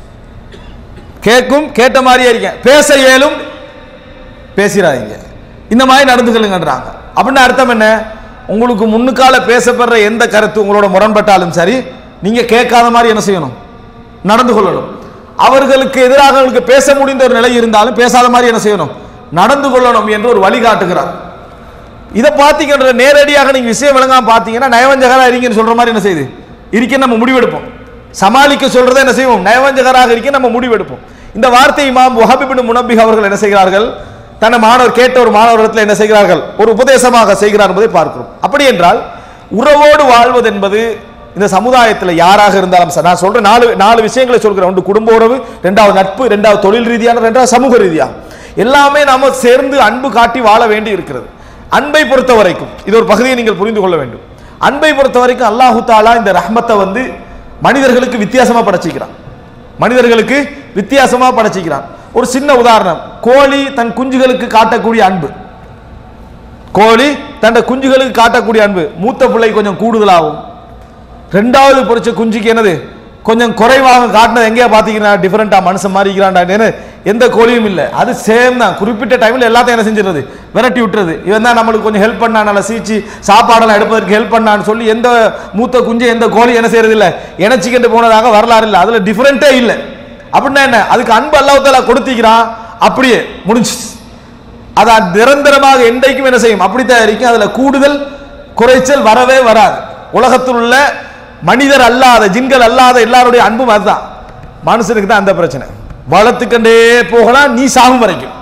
கேட்கும் கேட்ட மாதிரியே இருக்க, பேச இயலும் பேசிடாதீங்க, இந்த மாதிரி நடந்து கொள்ளுங்கன்றாங்க. அப்படின்னு அர்த்தம் என்ன, உங்களுக்கு முன்னுக்கால பேசப்படுற எந்த கருத்து உங்களோட முரண்பட்டாலும் சரி, நீங்க கேட்காத மாதிரி என்ன செய்யணும், நடந்து கொள்ளணும். அவர்களுக்கு எதிராக அவர்களுக்கு பேச முடிந்த ஒரு நிலை இருந்தாலும் பேசாத மாதிரி என்ன செய்யணும், நடந்து கொள்ளணும் என்று ஒரு வழிகாட்டுகிறார். இதை பார்த்தீங்கன்ற நேரடியாக நீங்க விஷயம் விளங்காம பார்த்தீங்கன்னா நயவஞ்சகரா இருக்கீங்கன்னு சொல்ற மாதிரி என்ன செய்யுது இருக்க நம்ம முடிவெடுப்போம். சமாளிக்க சொல்றதை என்ன செய்வோம், நயவஞ்சகராக இருக்க நம்ம முடிவெடுப்போம். இந்த வார்த்தை இமாம் வஹப் இப்னு முனப்பிஹ் அவர்கள் என்ன செய்கிறார்கள், தன்னை மாணவர் கேட்ட ஒரு மாணவரிடத்தில் என்ன செய்கிறார்கள், ஒரு உபதேசமாக செய்கிறார் என்பதை பார்க்கிறோம். அப்படி என்றால் உறவோடு வாழ்வது என்பது இந்த சமுதாயத்தில் யாராக இருந்தாலும் நான் சொல்ற நாலு நாலு விஷயங்களை சொல்கிறேன். ஒன்று குடும்ப உறவு, ரெண்டாவது நட்பு, ரெண்டாவது தொழில் ரீதியான, ரெண்டாவது சமூக ரீதியா. எல்லாமே நாம சேர்ந்து அன்பு காட்டி வாழ வேண்டி இருக்கிறது. அன்பை பொறுத்த வரைக்கும் இது ஒரு பகுதியை நீங்கள் புரிந்து கொள்ள வேண்டும். அன்பை பொறுத்த வரைக்கும் அல்லாஹு தாலா இந்த ரஹ்மத்தை வந்து மனிதர்களுக்கு வித்தியாசமா படைச்சிக்கிறான். மனிதர்களுக்கு வித்தியாசமா படைச்சிக்கிறான். ஒரு சின்ன உதாரணம், கோழி தன் குஞ்சுகளுக்கு காட்டக்கூடிய அன்பு, கோழி தன் குஞ்சுகளுக்கு காட்டக்கூடிய அன்பு மூத்த பிள்ளை கொஞ்சம் கூடுதலாகும், ரெண்டாவது பொறிச்ச குஞ்சுக்கு என்னது கொஞ்சம் குறைவாக காட்டினது எங்கேயா பார்த்தீங்கன்னா டிஃபரெண்டா மனுஷன் மாதிரி இருக்கிறான்டா, எந்த கோழியும் இல்லை. அது சேம் தான். குறிப்பிட்ட டைமில் எல்லாத்தையும் என்ன செஞ்சிருது, விரட்டி விட்டுறது. இவன் தான் நம்மளுக்கு கொஞ்சம் ஹெல்ப் பண்ணா, நல்லா சீச்சு சாப்பாடெல்லாம் எடுப்பதற்கு ஹெல்ப் பண்ணான்னு சொல்லி எந்த மூத்த குஞ்சு எந்த கோழி என்ன செய்யறது இல்லை, இணைச்சிக்கிட்டு போனதாக வரலாறு இல்லை. அதுல டிஃபரெண்டே இல்லை. அப்படின்னா என்ன, அதுக்கு அன்பு அல்லாஹ் தஆலா கொடுத்திக்கிறான், அப்படியே முடிஞ்சு. அது நிரந்தரமாக என்றைக்கும் என்ன செய்யும், அப்படித்தான் இருக்கும். அதுல கூடுதல் குறைச்சல் வரவே வராது. உலகத்தில் உள்ள மனிதர் அல்லாத ஜின்கள் அல்லாத எல்லாருடைய அன்பும் அதுதான். மனுஷனுக்கு தான் அந்த பிரச்சனை. வளர்த்துக்கண்டே போகலாம் நீ சாகும் வரைக்கும்.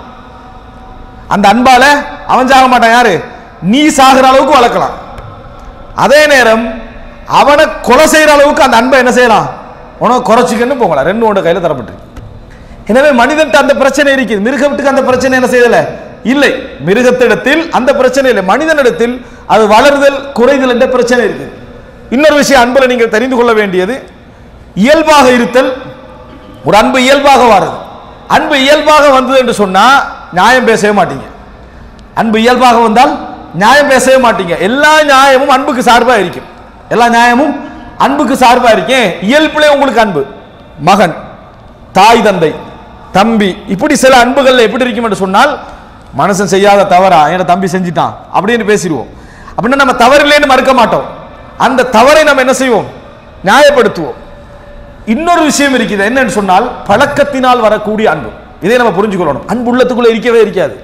அந்த அன்பால அவன் சாக மாட்டான். யாரு, நீ சாகிற அளவுக்கு வளர்க்கலாம். அதே நேரம் அவனை கொலை செய்யற அளவுக்கு அந்த அன்பை என்ன செய்யலாம், உனக்கு குறைச்சிக்கன்னு போகலாம். ரெண்டு ஒன்று கையில தரப்பட்டு. எனவே மனிதன் அந்த பிரச்சனை இருக்குது. மிருகத்துக்கு அந்த பிரச்சனை என்ன செய்யல இல்லை. மிருகத்திடத்தில் அந்த பிரச்சனை இல்லை. மனிதனிடத்தில் அது வளர்தல் குறைதல் என்ற பிரச்சனை இருக்கு. இன்னொரு விஷயம் அன்புல நீங்கள் தெரிந்து கொள்ள வேண்டியது, இயல்பாக இருத்தல். ஒரு அன்பு இயல்பாக வருது. அன்பு இயல்பாக வந்தது என்று சொன்னா நியாயம் பேசவே மாட்டீங்க. அன்பு இயல்பாக வந்தால் நியாயம் பேசவே மாட்டீங்க. எல்லா நியாயமும் அன்புக்கு சார்பா இருக்கும். எல்லா நியாயமும் அன்புக்கு சார்பா இருக்கேன். இயல்பிலே உங்களுக்கு அன்பு, மகன், தாய் தந்தை, தம்பி, இப்படி சில அன்புகள் எப்படி இருக்கும் என்று சொன்னால், மனுஷன் செய்யாத தவறா என் தம்பி செஞ்சிட்டான் அப்படின்னு பேசிடுவோம். அப்படின்னா நம்ம தவறில்லைன்னு மறுக்க மாட்டோம். அந்த தவறை நம்ம என்ன செய்வோம், நியாயப்படுத்துவோம். இன்னொரு விஷயம் இருக்குது, என்னன்னு சொன்னால் பழக்கத்தினால் வரக்கூடிய அன்பு. இதை நம்ம புரிஞ்சுக்கொள்ளணும். அன்பு உள்ளத்துக்குள்ள இருக்கவே இருக்காது.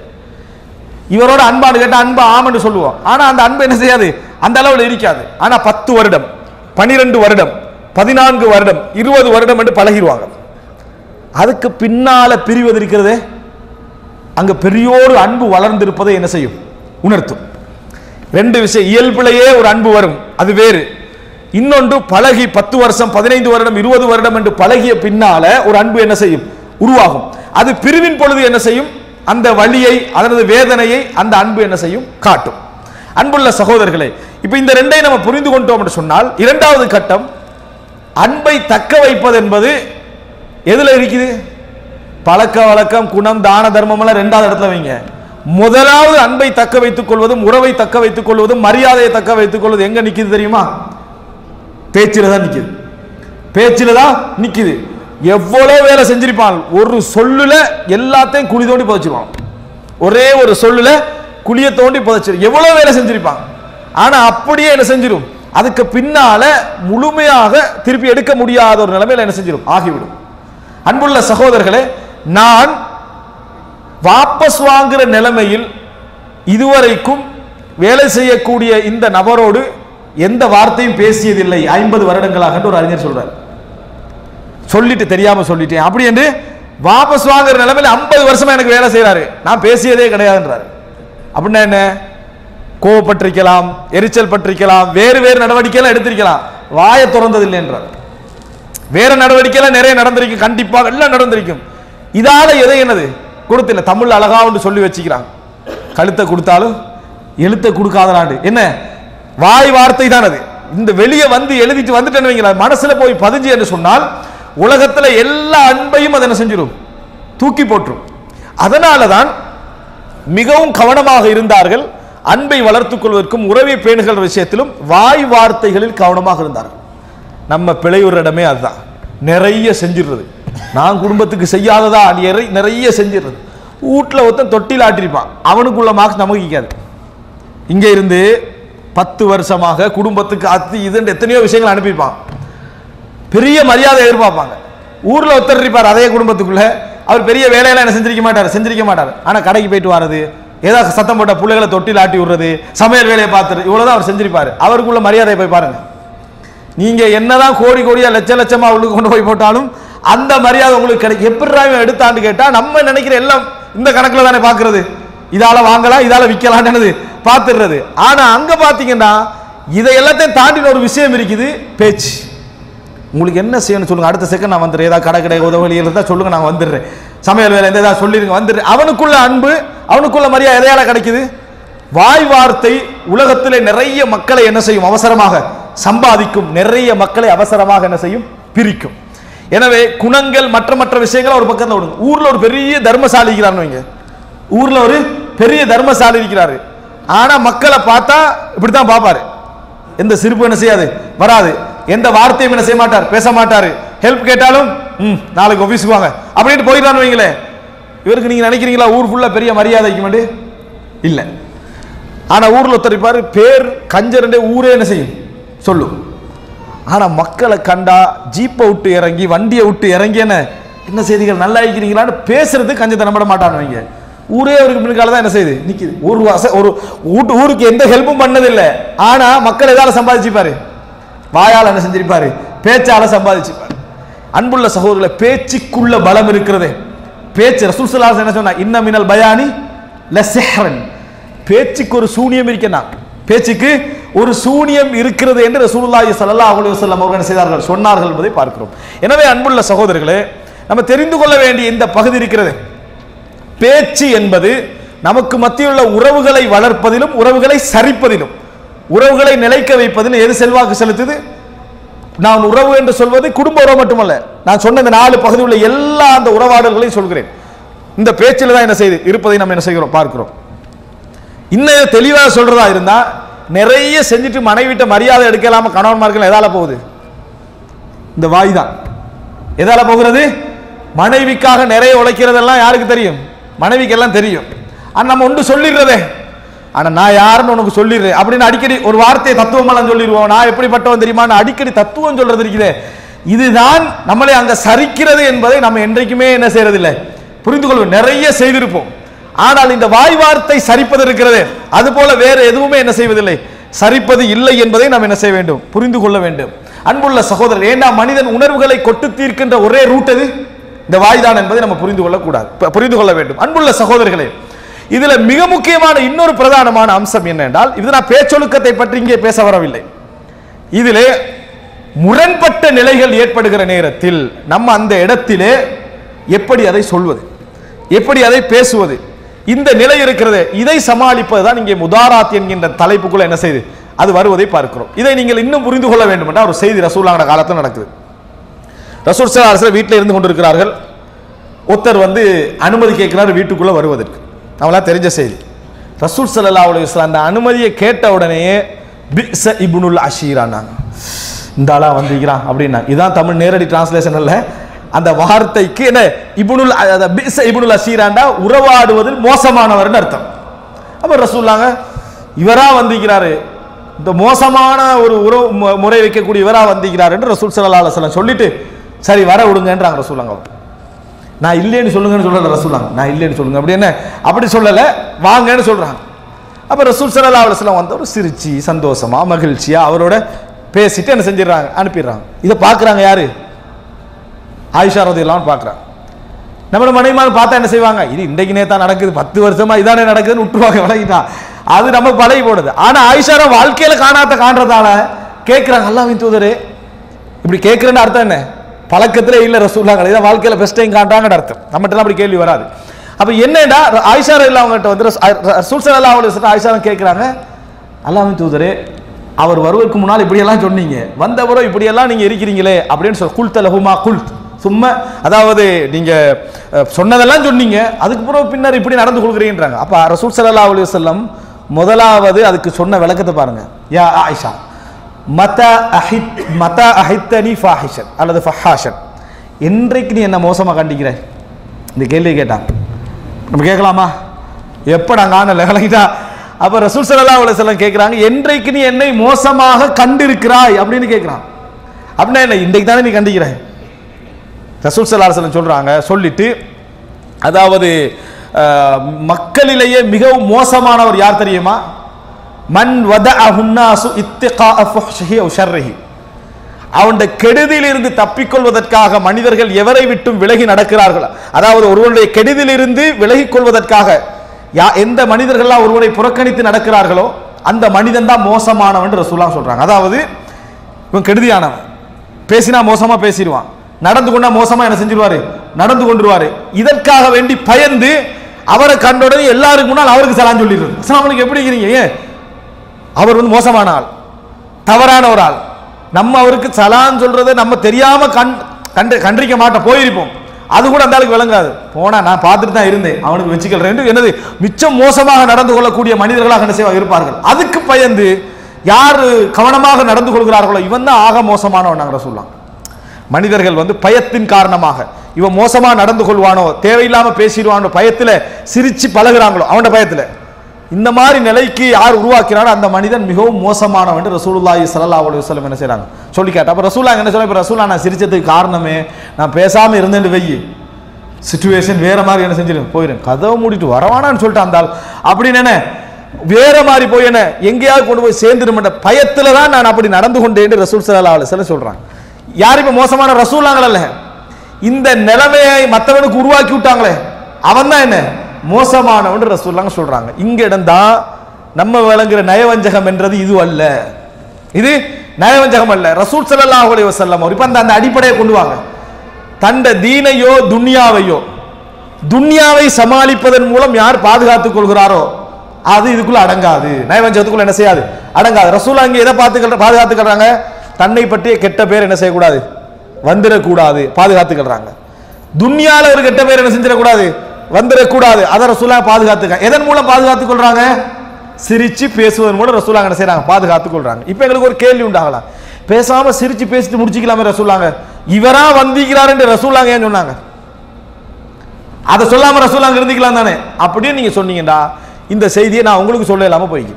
இவரோட அன்பானு கேட்டால் அன்பு ஆமன்னு சொல்லுவோம். ஆனா அந்த அன்பு என்ன செய்யாது, அந்த அளவில் இருக்காது. ஆனா பத்து வருடம், பனிரெண்டு வருடம், பதினான்கு வருடம், இருபது வருடம் என்று பழகிடுவாங்க. அதுக்கு பின்னால பிரிவது இருக்கிறதே, அங்க பெரியோரு அன்பு வளர்ந்திருப்பதை என்ன செய்யும், உணர்த்தும். ரெண்டு விஷயம், இயல்பிலேயே ஒரு அன்பு வரும், அது வேறு. இன்னொன்று பழகி பத்து வருஷம், பதினைந்து வருடம், இருபது வருடம் என்று பழகிய பின்னால ஒரு அன்பு என்ன செய்யும், உருவாகும். அது பிரிவின் பொழுது என்ன செய்யும், அந்த வலியை, அதனது வேதனையை அந்த அன்பு என்ன செய்யும், காட்டும். அன்புள்ள சகோதரர்களே, இப்ப இந்த ரெண்டையும் நம்ம புரிந்து கொண்டோம் என்று சொன்னால், இரண்டாவது கட்டம் அன்பை தக்க வைப்பது என்பது எதுல இருக்குது, பழக்க வழக்கம், குணம், தான தர்மம் எல்லாம் ரெண்டாவது இடத்துல வைங்க. முதலாவது அன்பை தக்க வைத்துக் கொள்வதும், உறவை தக்க வைத்துக் கொள்வதும், மரியாதையை தக்க வைத்துக் கொள்வதும் எங்க நிக்குது தெரியுமா, பேச்சில தான் நிக்குது. பேச்சில தான் நிக்குது. எவ்வளவு வேலை செஞ்சிருப்பான், ஒரு சொல்லுல எல்லாத்தையும் குழி தோண்டி புதைச்சிருவான். ஒரே ஒரு சொல்லுல குழிய தோண்டி புதைச்சிரு, எவ்வளவு வேலை செஞ்சிருப்பான். ஆனா அப்படியே என்ன செஞ்சிடும், அதுக்கு பின்னால முழுமையாக திருப்பி எடுக்க முடியாத ஒரு நிலைமையில என்ன செஞ்சிடும், ஆகிவிடும். அன்புள்ள சகோதரர்களே, நான் வாபஸ் வாங்குற நிலைமையில் இதுவரைக்கும் வேலை செய்யக்கூடிய இந்த நபரோடு எந்த வார்த்தையும் பேசியதில்லை ஐம்பது வருடங்களாக ஒரு அறிஞர் சொல்றார். சொல்லிட்டு தெரியாம சொல்லிட்டேன் அப்படி என்று வாபஸ் வாங்குற நிலைமையில ஐம்பது வருஷமா எனக்கு வேலை செய்யறாரு, நான் பேசியதே கிடையாதுன்றாரு. அப்படின்னா என்ன, கோவப்பட்டிருக்கலாம், எரிச்சல் பட்டிருக்கலாம், வேறு வேறு நடவடிக்கைகள் எடுத்திருக்கலாம், வாயை திறந்ததில்லை என்றார். வேற நடவடிக்கைகள் நிறைய நடந்திருக்கும், கண்டிப்பாக எல்லாம் நடந்திருக்கும். இதால எதை என்னது கொடுத்தில்லை. தமிழ் அழகா ஒன்று சொல்லி வச்சுக்கிறாங்க, கழுத்தை கொடுத்தாலும் எழுத்தை கொடுக்காதனாண்டு. என்ன வாய் வார்த்தை தான் அது. இந்த வெளியே வந்து எழுதிட்டு வந்துட்டேன்னு வைங்களா, மனசுல போய் பதிஞ்சு என்று சொன்னால் உலகத்துல எல்லா அன்பையும் அதை என்ன செஞ்சிடும், தூக்கி போட்டுரும். அதனாலதான் மிகவும் கவனமாக இருந்தார்கள். அன்பை வளர்த்துக் கொள்வதற்கும் உறவை பேணுகிற விஷயத்திலும் வாய் வார்த்தைகளில் கவனமாக இருந்தார்கள். நம்ம பிழையுற இடமே அதுதான், நிறைய செஞ்சிடுறது. நான் குடும்பத்துக்கு செய்யாததா நிறைய செஞ்சிடுறது. வீட்டில் ஒருத்தன் தொட்டில் ஆட்டிருப்பான், அவனுக்குள்ள மார்க்ஸ் நமக்கு இருக்காது. இங்க இருந்து பத்து வருஷமாக குடும்பத்துக்கு அத்து இது எத்தனையோ விஷயங்கள் அனுப்பியிருப்பான், பெரிய மரியாதை எதிர்பார்ப்பாங்க. ஊர்ல ஒருத்தர் இருப்பார் அதே குடும்பத்துக்குள்ள, அவர் பெரிய வேலையெல்லாம் என்ன செஞ்சிருக்க மாட்டார் செஞ்சிருக்க மாட்டார் ஆனா கடைக்கு போயிட்டு வர்றது, ஏதாவது சத்தம் போட்ட பிள்ளைகளை தொட்டில் ஆட்டி விடுறது, சமையல் வேலையை பார்த்துட்டு, இவ்வளவுதான் அவர் செஞ்சிருப்பாரு. அவருக்குள்ள மரியாதை போய் பாருங்க. நீங்க என்னதான் கோடி கோடியா லட்ச லட்சமா உள்ளுக்கு கொண்டு போய் போட்டாலும் அந்த மரியாதை உங்களுக்கு கிடைக்கும். எப்படி எடுத்தான்னு கேட்டா நம்ம நினைக்கிற எல்லாம் இந்த கணக்குல தானே பாக்குறது, இதால வாங்கலாம் இதால விற்கலாம்னு பார்த்துடுறது. ஆனா அங்க பாத்தீங்கன்னா இதை எல்லாத்தையும் தாண்டின ஒரு விஷயம் இருக்குது, பேச்சு. உங்களுக்கு என்ன செய்யணும் சொல்லுங்க, அடுத்த செகண்ட் நான் வந்துடுறேன், ஏதாவது கடை கடை உதவி இருந்தா சொல்லுங்க நான் வந்துடுறேன், சமையல் வேலை எந்த ஏதாவது சொல்லிருங்க வந்துடுறேன். அவனுக்குள்ள அன்பு அவனுக்குள்ள மரியாதை எதையால கிடைக்குது? வாய் வார்த்தை உலகத்திலே நிறைய மக்களை என்ன செய்யும், அவசரமாக சம்பாதிக்கும், நிறைய மக்களை அவசரமாக என்ன செய்யும், பிரிக்கும். எனவே குணங்கள் மற்ற மற்ற விஷயங்களை ஒரு பக்கத்தில் விடுங்க. ஊர்ல ஒரு பெரிய தர்மசாலி இருக்கிறான்னு வைங்க, ஊர்ல ஒரு பெரிய தர்மசாலி இருக்கிறாரு. ஆனா மக்களை பார்த்தா இப்படித்தான் பார்ப்பாரு, எந்த சிரிப்பு என்ன செய்யாது, வராது, எந்த வார்த்தையும் என்ன செய்ய மாட்டார், பேச மாட்டாரு. ஹெல்ப் கேட்டாலும் ம் நாளைக்கு ஆபீஸ்க்கு வாங்க அப்படின்ட்டு போயிட்டான்னு வைங்களேன். இவருக்கு நீங்க நினைக்கிறீங்களா ஊர் ஃபுல்லா பெரிய மரியாதைக்கு வேண்டி இல்ல. ஆனா ஊர்ல ஒருத்தரிப்பாரு பேர் கஞ்சரண்டே ஊரே என்ன செய்யும் சொல்லும். ஆனா மக்களை கண்டா ஜீப்பை விட்டு இறங்கி வண்டியை விட்டு இறங்கி என்ன என்ன செய்திகள் நல்லா இருக்கிறீங்களான்னு பேசுறது கஞ்சத்தனம் பட மாட்டான்னு வைங்க. ஊரே அவருக்கு பின்னால தான் என்ன செய்யுது நிக்குது. ஒரு ஒரு ஊருக்கு எந்த ஹெல்ப்பும் பண்ணதில்லை. ஆனா மக்கள் எதால சம்பாதிச்சுப்பாரு, வாயால் என்ன செஞ்சிருப்பாரு, பேச்சால சம்பாதிச்சுப்பாரு. அன்புள்ள சகோதரர்களை, பேச்சுக்குள்ள பலம் இருக்கிறது. பேச்சு ரசூல் ஸல்லல்லாஹு அலைஹி வஸல்லம் என்ன சொன்னா, இன்ன மினல் பயானி லஸிஹ்ரன், பேச்சுக்கு ஒரு சூனியம் இருக்கிறதா, பேச்சுக்கு ஒரு சூனியம் இருக்கிறது என்று ரசூலுல்லாஹி ஸல்லல்லாஹு அலைஹி வஸல்லம் அவர்கள் செய்தார்கள், சொன்னார்கள் என்பதை பார்க்கிறோம். எனவே அன்புள்ள சகோதரர்களே, நம்ம தெரிந்து கொள்ள வேண்டிய இந்த பகுதி இருக்கிறது. பேச்சு என்பது நமக்கு மத்தியில் உள்ள உறவுகளை வளர்ப்பதிலும் உறவுகளை சரிப்பதிலும் உறவுகளை நிலைக்க வைப்பதிலும் எது செல்வாக்கு செலுத்துது? நான் உறவு என்று சொல்வது குடும்ப உறவு மட்டுமல்ல, நான் சொன்ன இந்த நாலு பகுதி உள்ள எல்லா அந்த உறவாடல்களையும் சொல்கிறேன். இந்த பேச்சில் தான் என்ன செய்து இருப்பதை நம்ம என்ன செய்கிறோம் பார்க்கிறோம். இன்னும் தெளிவாக சொல்றதா இருந்தா, நிறைய செஞ்சுட்டு மனைவிட்ட மரியாதை எடுக்கலாம கணவன்மார்கள் எதால போகுது? இந்த வாய் தான். எதால போகிறது? மனைவிக்காக நிறைய உழைக்கிறதெல்லாம் யாருக்கு தெரியும்? மனைவிக்கு எல்லாம் தெரியும். ஆனா நம்ம ஒன்று சொல்லிடுறதே, ஆனா நான் யாருன்னு உனக்கு சொல்லிடுறேன் அப்படின்னு அடிக்கடி ஒரு வார்த்தையை தத்துவமெல்லாம் சொல்லிடுவோம். நான் எப்படிப்பட்டவன் தெரியுமான்னு அடிக்கடி தத்துவம் சொல்றது இருக்குதே, இதுதான் நம்மளை அங்க சரிக்கிறது என்பதை நம்ம என்றைக்குமே என்ன செய்யறதில்லை, புரிந்து கொள்வோம். நிறைய செய்திருப்போம், ஆனால் இந்த வாய் வார்த்தை சரிப்பது இருக்கிறது, அது போல வேற எதுவுமே என்ன செய்வதில்லை, சரிப்பது இல்லை என்பதை நாம் என்ன செய்ய வேண்டும், புரிந்து கொள்ள வேண்டும். அன்புள்ள சகோதரர், ஏன்னா மனிதன் உணர்வுகளை கொட்டு தீர்க்கின்ற ஒரே ரூட் எது? இந்த வாய்தான் என்பதை நம்ம புரிந்து கொள்ள கூடாது, புரிந்து கொள்ள வேண்டும். அன்புள்ள சகோதரர்களே, இதுல மிக முக்கியமான இன்னொரு பிரதானமான அம்சம் என்ன என்றால், இது நான் பேச்சொழுக்கத்தை பற்றி இங்கே பேச வரவில்லை. இதிலே முரண்பட்ட நிலைகள் ஏற்படுகிற நேரத்தில் நம்ம அந்த இடத்திலே எப்படி அதை சொல்வது, எப்படி அதை பேசுவது, இந்த நிலை இருக்கிறது, இதை சமாளிப்பது தான் இங்கே முதாராத் என்கின்ற தலைப்புக்குள்ள என்ன செய்து அது வருவதை பார்க்கிறோம். இதை நீங்கள் இன்னும் புரிந்து கொள்ள வேண்டும் என்றால், ஒரு செய்தி ரசூலுல்லாஹ் காலத்தில் நடக்குது. ரசூல் ஸல்லல்லாஹு அலைஹி வஸல்லம் வீட்டில் இருந்து கொண்டிருக்கிறார்கள். ஒருத்தர் வந்து அனுமதி கேட்கிறார் வீட்டுக்குள்ள வருவதற்கு. அவங்களா தெரிஞ்ச செய்தி. ரசூல் ஸல்லல்லாஹு அலைஹி வஸல்லம் அந்த அனுமதியை கேட்ட உடனே பிஸ இப்னுல் அஷீரானாங்க, இந்த ஆளா வந்திருக்கிறான் அப்படின்னா. இதுதான் தமிழ் நேரடி டிரான்ஸ்லேஷன் அல்ல, அந்த வார்த்தைக்கு என்ன இப்னுல் பிஸ இப்னுல் அஷீராண்டா உறவாடுவதில் மோசமானவர்னு அர்த்தம். அப்ப ரசூலுல்லாஹ் இவரா வந்திருக்கிறாரு, இந்த மோசமான ஒரு உறவு முறை வைக்கக்கூடிய இவரா வந்திருக்கிறார் என்று ரசூல் ஸல்லல்லாஹு அலைஹி வஸல்லம் சொல்லிட்டு சரி வர விடுங்கன்றாங்க ரசூலுல்லாஹ். நான் இல்லைன்னு சொல்லுங்கன்னு சொல்லல ரசூலுல்லாஹ், நான் இல்லைன்னு சொல்லுங்க அப்படி என்ன அப்படி சொல்லல, வாங்கன்னு சொல்றாங்க. அப்ப ரசூல் ஸல்லல்லாஹு அலைஹி வஸல்லம் வந்து ஒரு சிரிச்சி சந்தோஷமா மகிழ்ச்சியா அவரோட பேசிட்டு என்ன செஞ்சிடறாங்க, அனுப்பிடுறாங்க. இதை பார்க்குறாங்க யாரு? ஆயிஷா ரலியல்லாஹு அன்ஹா பார்க்குறாங்க. நம்ம மனைவிமார் பார்த்தா என்ன செய்வாங்க, இது இன்றைக்கு நேத்தா நடக்குது, பத்து வருஷமா இதானே நடக்குதுன்னு விட்டுருவாங்க, விலகிட்டா அது நமக்கு பழகி போடுது. ஆனா ஆயிஷார வாழ்க்கையில காணாத காண்றதால கேட்கிறாங்க, அல்லாஹ்வின் தூதரே இப்படி கேட்கிறேன்னு அர்த்தம் என்ன, பழக்கத்திலே இல்ல ரசூலுல்லாஹ் இதை வாழ்க்கையில பெஸ்ட் டைம் காண்றாங்கன்னு அர்த்தம். நம்மகிட்ட அப்படி கேள்வி வராது. அப்ப என்னடா ஆயிஷா ரலியல்லாஹு அன்ஹா வந்து ரசூல் ஸல்லல்லாஹு அலைஹி வஸல்லம் ஆயிஷா கேட்கிறாங்க, அல்லாஹ்வின் தூதரே அவர் வருவதற்கு முன்னால் இப்படியெல்லாம் சொன்னீங்க, வந்தவரோ இப்படியெல்லாம் நீங்க இருக்கிறீங்களே அப்படின்னு சொல்ல, குல்த லஹுமா குல்த் சும்மா, அதாவது நீங்க சொன்னதெல்லாம் சொன்னீங்க, அதுக்கு பிறகு பின்னர் இப்படி நடந்து கொள்கிறீங்கன்றாங்க. அப்ப ரசூல் ஸல்லல்லாஹு அலைஹி வஸல்லம் முதலாவது அதுக்கு சொன்ன விளக்கத்தை பாருங்க. யா ஆயிஷா மதா அஹித் மதா அஹித்தனி ஃபாஹிஷன் அல்லது ஃபஹாஷன், என்றைக்கு நீ என்ன மோசமா கண்டிக்கிற, இந்த கேள்வி கேட்டான். நம்ம கேட்கலாமா? எப்படா காணல விளங்கிட்டா? அப்ப ரசூல் ஸல்லல்லாஹு அலைஹி வஸல்லம் கேட்கிறாங்க, என்றைக்கு நீ என்னை மோசமாக கண்டிருக்கிறாய் அப்படின்னு கேட்கிறான். அப்படின்னா என்ன, இன்றைக்கு தானே நீ கண்டிக்கிறாய். ரசூல் ஸல்லல்லாஹு அலைஹி வஸல்லம் சொல்றாங்க, சொல்லிட்டு அதாவது மக்களிலேயே மிகவும் மோசமானவர் யார் தெரியுமா? மன் வதஅஹு الناس இத்திகா ஃபஹ்ஷிஹி அவ் ஷர்ரிஹி, அவனுடைய கெடுதியிலிருந்து தப்பிக்கொள்வதற்காக மனிதர்கள் எவரை விட்டும் விலகி நடக்கிறார்கள், அதாவது ஒருவனுடைய கெடுதியிலிருந்து விலகிக் கொள்வதற்காக எந்த மனிதர்கள்லாம் ஒருவரை புறக்கணித்து நடக்கிறார்களோ அந்த மனிதன் தான் மோசமானவன் ரசூலுல்லாஹ் சொல்றாங்க. அதாவது இவன் கெடுதியானவன், பேசினா மோசமா பேசிடுவான், நடந்து கொண்டா மோசமா என்ன செஞ்சிருவாரு, நடந்து கொண்டுருவாரு. இதற்காக வேண்டி பயந்து அவரை கண்ட உடனே எல்லாருக்கும் முன்னால் அவருக்கு சலாம் சொல்லிடுறது. அஸ்ஸலாமு அலைக்கும் எப்படி இருக்கிறீங்க, ஏன் அவர் வந்து மோசமான ஆள், தவறான ஒரு ஆள், நம்ம அவருக்கு சலாம் சொல்றதை நம்ம தெரியாம கண் கண்டு கண்டிக்க மாட்டோம், போயிருப்போம். அது கூட அந்த ஆளுக்கு விளங்காது, போனா நான் பார்த்துட்டு தான் இருந்தேன் அவனுக்கு வச்சுக்கிறேன் என்னது மிச்சம் மோசமாக நடந்து கொள்ளக்கூடிய மனிதர்களாக என்ன செய்வாங்க இருப்பார்கள். அதுக்கு பயந்து யார் கவனமாக நடந்து கொள்கிறார்களோ இவன் தான் ஆக மோசமானவன் நாங்கள் சொல்லலாம். மனிதர்கள் வந்து பயத்தின் காரணமாக இவன் மோசமா நடந்து கொள்வானோ, தேவையில்லாம பேசிடுவானோ, பயத்துல சிரிச்சு பழகுறாங்களோ அவனோட பயத்துல, இந்த மாதிரி நிலைக்கு யார் உருவாக்கிறானோ அந்த மனிதன் மிகவும் மோசமானவன் என்று ரசூலுல்லாஹி ஸல்லல்லாஹு அலைஹி வஸல்லம் என்ன செய்றாங்க சொல்லி கேட்டா. அப்ப ரசூலுல்லாஹ் என்ன சொல்ல, இப்ப ரசூலுல்லாஹ் நான் சிரிச்சதுக்கு காரணமே நான் பேசாம இருந்தேன்னு வெயி சிச்சுவேஷன் வேற மாதிரி என்ன செஞ்சிடும் போயிடும், கதவை மூடிட்டு வரவானான்னு சொல்லிட்டு அந்தால் அப்படின்னு என்ன வேற மாதிரி போய் என்ன எங்கேயாவது கொண்டு போய் சேர்ந்துருமென்ற பயத்துல தான் நான் அப்படி நடந்து கொண்டேன் ரசூல் ஸல்லல்லாஹு அலைஹி வஸல்லம் சொல்றாங்க. யார் இப்ப மோசமான ரசூலுல்லாஹ், இந்த நிலைமையை மற்றவனுக்கு உருவாக்கி விட்டாங்களே அவன் தான் என்ன மோசமானவன் ரசூலுல்லாஹ் சொல்றாங்க. இங்க இடம்தான் நம்ம விளங்குற நயவஞ்சகம் என்றது இது அல்ல, இது நயவஞ்சகம் அல்ல. ரசூல் ஸல்லல்லாஹு அலைஹி வஸல்லம் இப்ப அந்த அடிப்படையை கொண்டு வாங்க. தண்ட தீனையோ துன்யாவையோ துன்யாவை சமாளிப்பதன் மூலம் யார் பாதுகாத்துக் கொள்கிறாரோ அது இதுக்குள்ள அடங்காது, நயவஞ்சகத்துக்குள்ள என்ன செய்யாது அடங்காது. ரசூலுல்லாஹ் இங்க எதை பார்த்து பாதுகாத்துக்கிறாங்க, தன்னை பற்றிய கெட்ட பேர் என்ன செய்யக்கூடாது வந்துடக்கூடாது பாதுகாத்துக்கிறாங்க. துன்யால ஒரு கெட்ட பேர் என்ன செஞ்சிடக்கூடாது வந்துடக்கூடாது, அதை ரசூலுல்லாஹ் பாதுகாத்துக்க. எதன் மூலம் பாதுகாத்துக் கொள்றாங்க, சிரிச்சு பேசுவதன் மூலம் ரசூலுல்லாஹ் என்ன செய்றாங்க பாதுகாத்துக் கொள்றாங்க. இப்ப எங்களுக்கு ஒரு கேள்வி உண்டாகலாம், பேசாம சிரிச்சு பேசிட்டு முடிச்சுக்கலாமே ரசூலுல்லாஹ், இவரா வந்திக்கிறார் என்று ரசூலுல்லாஹ் ஏன் சொன்னாங்க, அதை சொல்லாம ரசூலுல்லாஹ் இருந்துக்கலாம் தானே. அப்படியே நீங்க சொன்னீங்கடா இந்த செய்தியை நான் உங்களுக்கு சொல்ல இல்லாம போய்க்கு,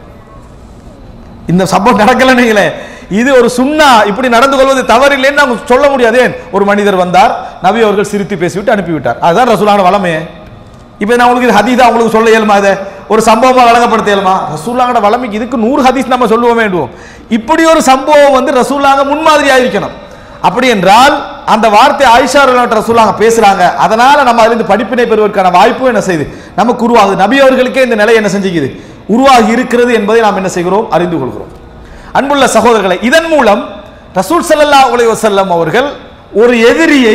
இந்த சம்பவம் நடக்கல நீங்களே, இது ஒரு சுன்னா, இப்படி நடந்து கொள்வது தவறு இல்லைன்னு நாங்க சொல்ல முடியாது. ஒரு மனிதர் வந்தார், நபி அவர்கள் சிரித்து பேசிவிட்டு அனுப்பிவிட்டார், அதுதான் ரசூலுல்லாஹ் வளமே. இப்ப நான் உங்களுக்கு ஹதீஸா உங்களுக்கு சொல்ல இயலுமா, இதை ஒரு சம்பவமா வழங்கப்படுத்த இயலுமா, ரசூலுல்லாஹ் வளமைக்கு இதுக்கு நூறு ஹதீஸ் நம்ம சொல்லுவோம் வேண்டுவோம். இப்படி ஒரு சம்பவம் வந்து ரசூலுல்லாஹ் முன்மாதிரியா இருக்கணும். அப்படி என்றால் அந்த வார்த்தை ஆயிஷா ரசூலுல்லாஹ் பேசுறாங்க, அதனால நம்ம அதிலிருந்து படிப்பினை பெறுவதற்கான வாய்ப்பு என்ன செய்யுது நமக்கு உருவாகுது. நபி அவர்களுக்கே இந்த நிலை என்ன செஞ்சுக்குது உருவாகி இருக்கிறது என்பதை நாம் என்ன செய்கிறோம் அறிந்து கொள்கிறோம். அன்புள்ள சகோதரர்களை, இதன் மூலம் ரசூல் ஸல்லல்லாஹு அலைஹி வஸல்லம் அவர்கள் ஒரு எதிரியை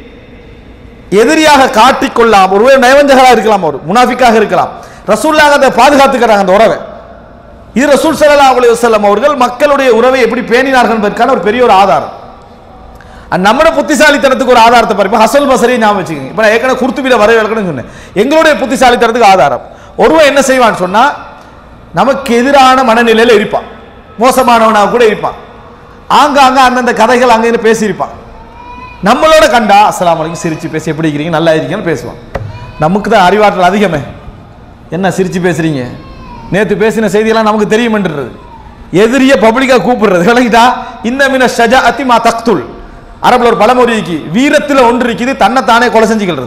எதிரியாக காட்டிக்கொள்ளலாம், ஒருவேளை நயவஞ்சகராக இருக்கலாம், ஒரு முனாஃபிக்காக இருக்கலாம், ரசூலுல்லாஹ் அதை பாதுகாத்துக்கிறாங்க அந்த உறவை. இது ரசூல் ஸல்லல்லாஹு அலைஹி வஸல்லம் அவர்கள் மக்களுடைய உறவை எப்படி பேணினார்கள் என்பதற்கான ஒரு பெரிய ஒரு ஆதாரம். நம்மளோட புத்திசாலித்தனத்துக்கு ஒரு ஆதாரத்தை பாருங்க, ஹசல் பஸரி ஞாபகம் வச்சுக்கோங்க. இப்ப நான் ஏற்கனவே குர்துபில வர விளக்கணும்னு சொன்னேன், எங்களுடைய புத்திசாலித்தனத்துக்கு ஆதாரம். ஒருவன் என்ன செய்வான்னு சொன்னா நமக்கு எதிரான மனநிலையில இருப்பான், மோசமானவனாக கூட இருப்பான், ஆங்காங்க அந்தந்த கதைகள் அங்கே பேசியிருப்பான். நம்மளோட கண்டா அஸ்ஸலாமு அலைக்கும் சிரிச்சு பேசி எப்படி இருக்கிறீங்க நல்லா இருக்கீங்கன்னு பேசுவான். நமக்கு தான் அறிவாற்றல் அதிகமே, என்ன சிரிச்சு பேசுறீங்க, நேற்று பேசின செய்தியெல்லாம் நமக்கு தெரியுமென்றது, எதிரிய பப்ளிக்கா கூப்பிடுறது விளங்கிட்டா. இந்த மின ஷஜாஅத்தி மா தக்துல், அரபுல ஒரு பழமொழி இருக்கு, வீரத்தில் ஒன்று இருக்குது தன்னைத்தானே கொலை செஞ்சுக்கிறது.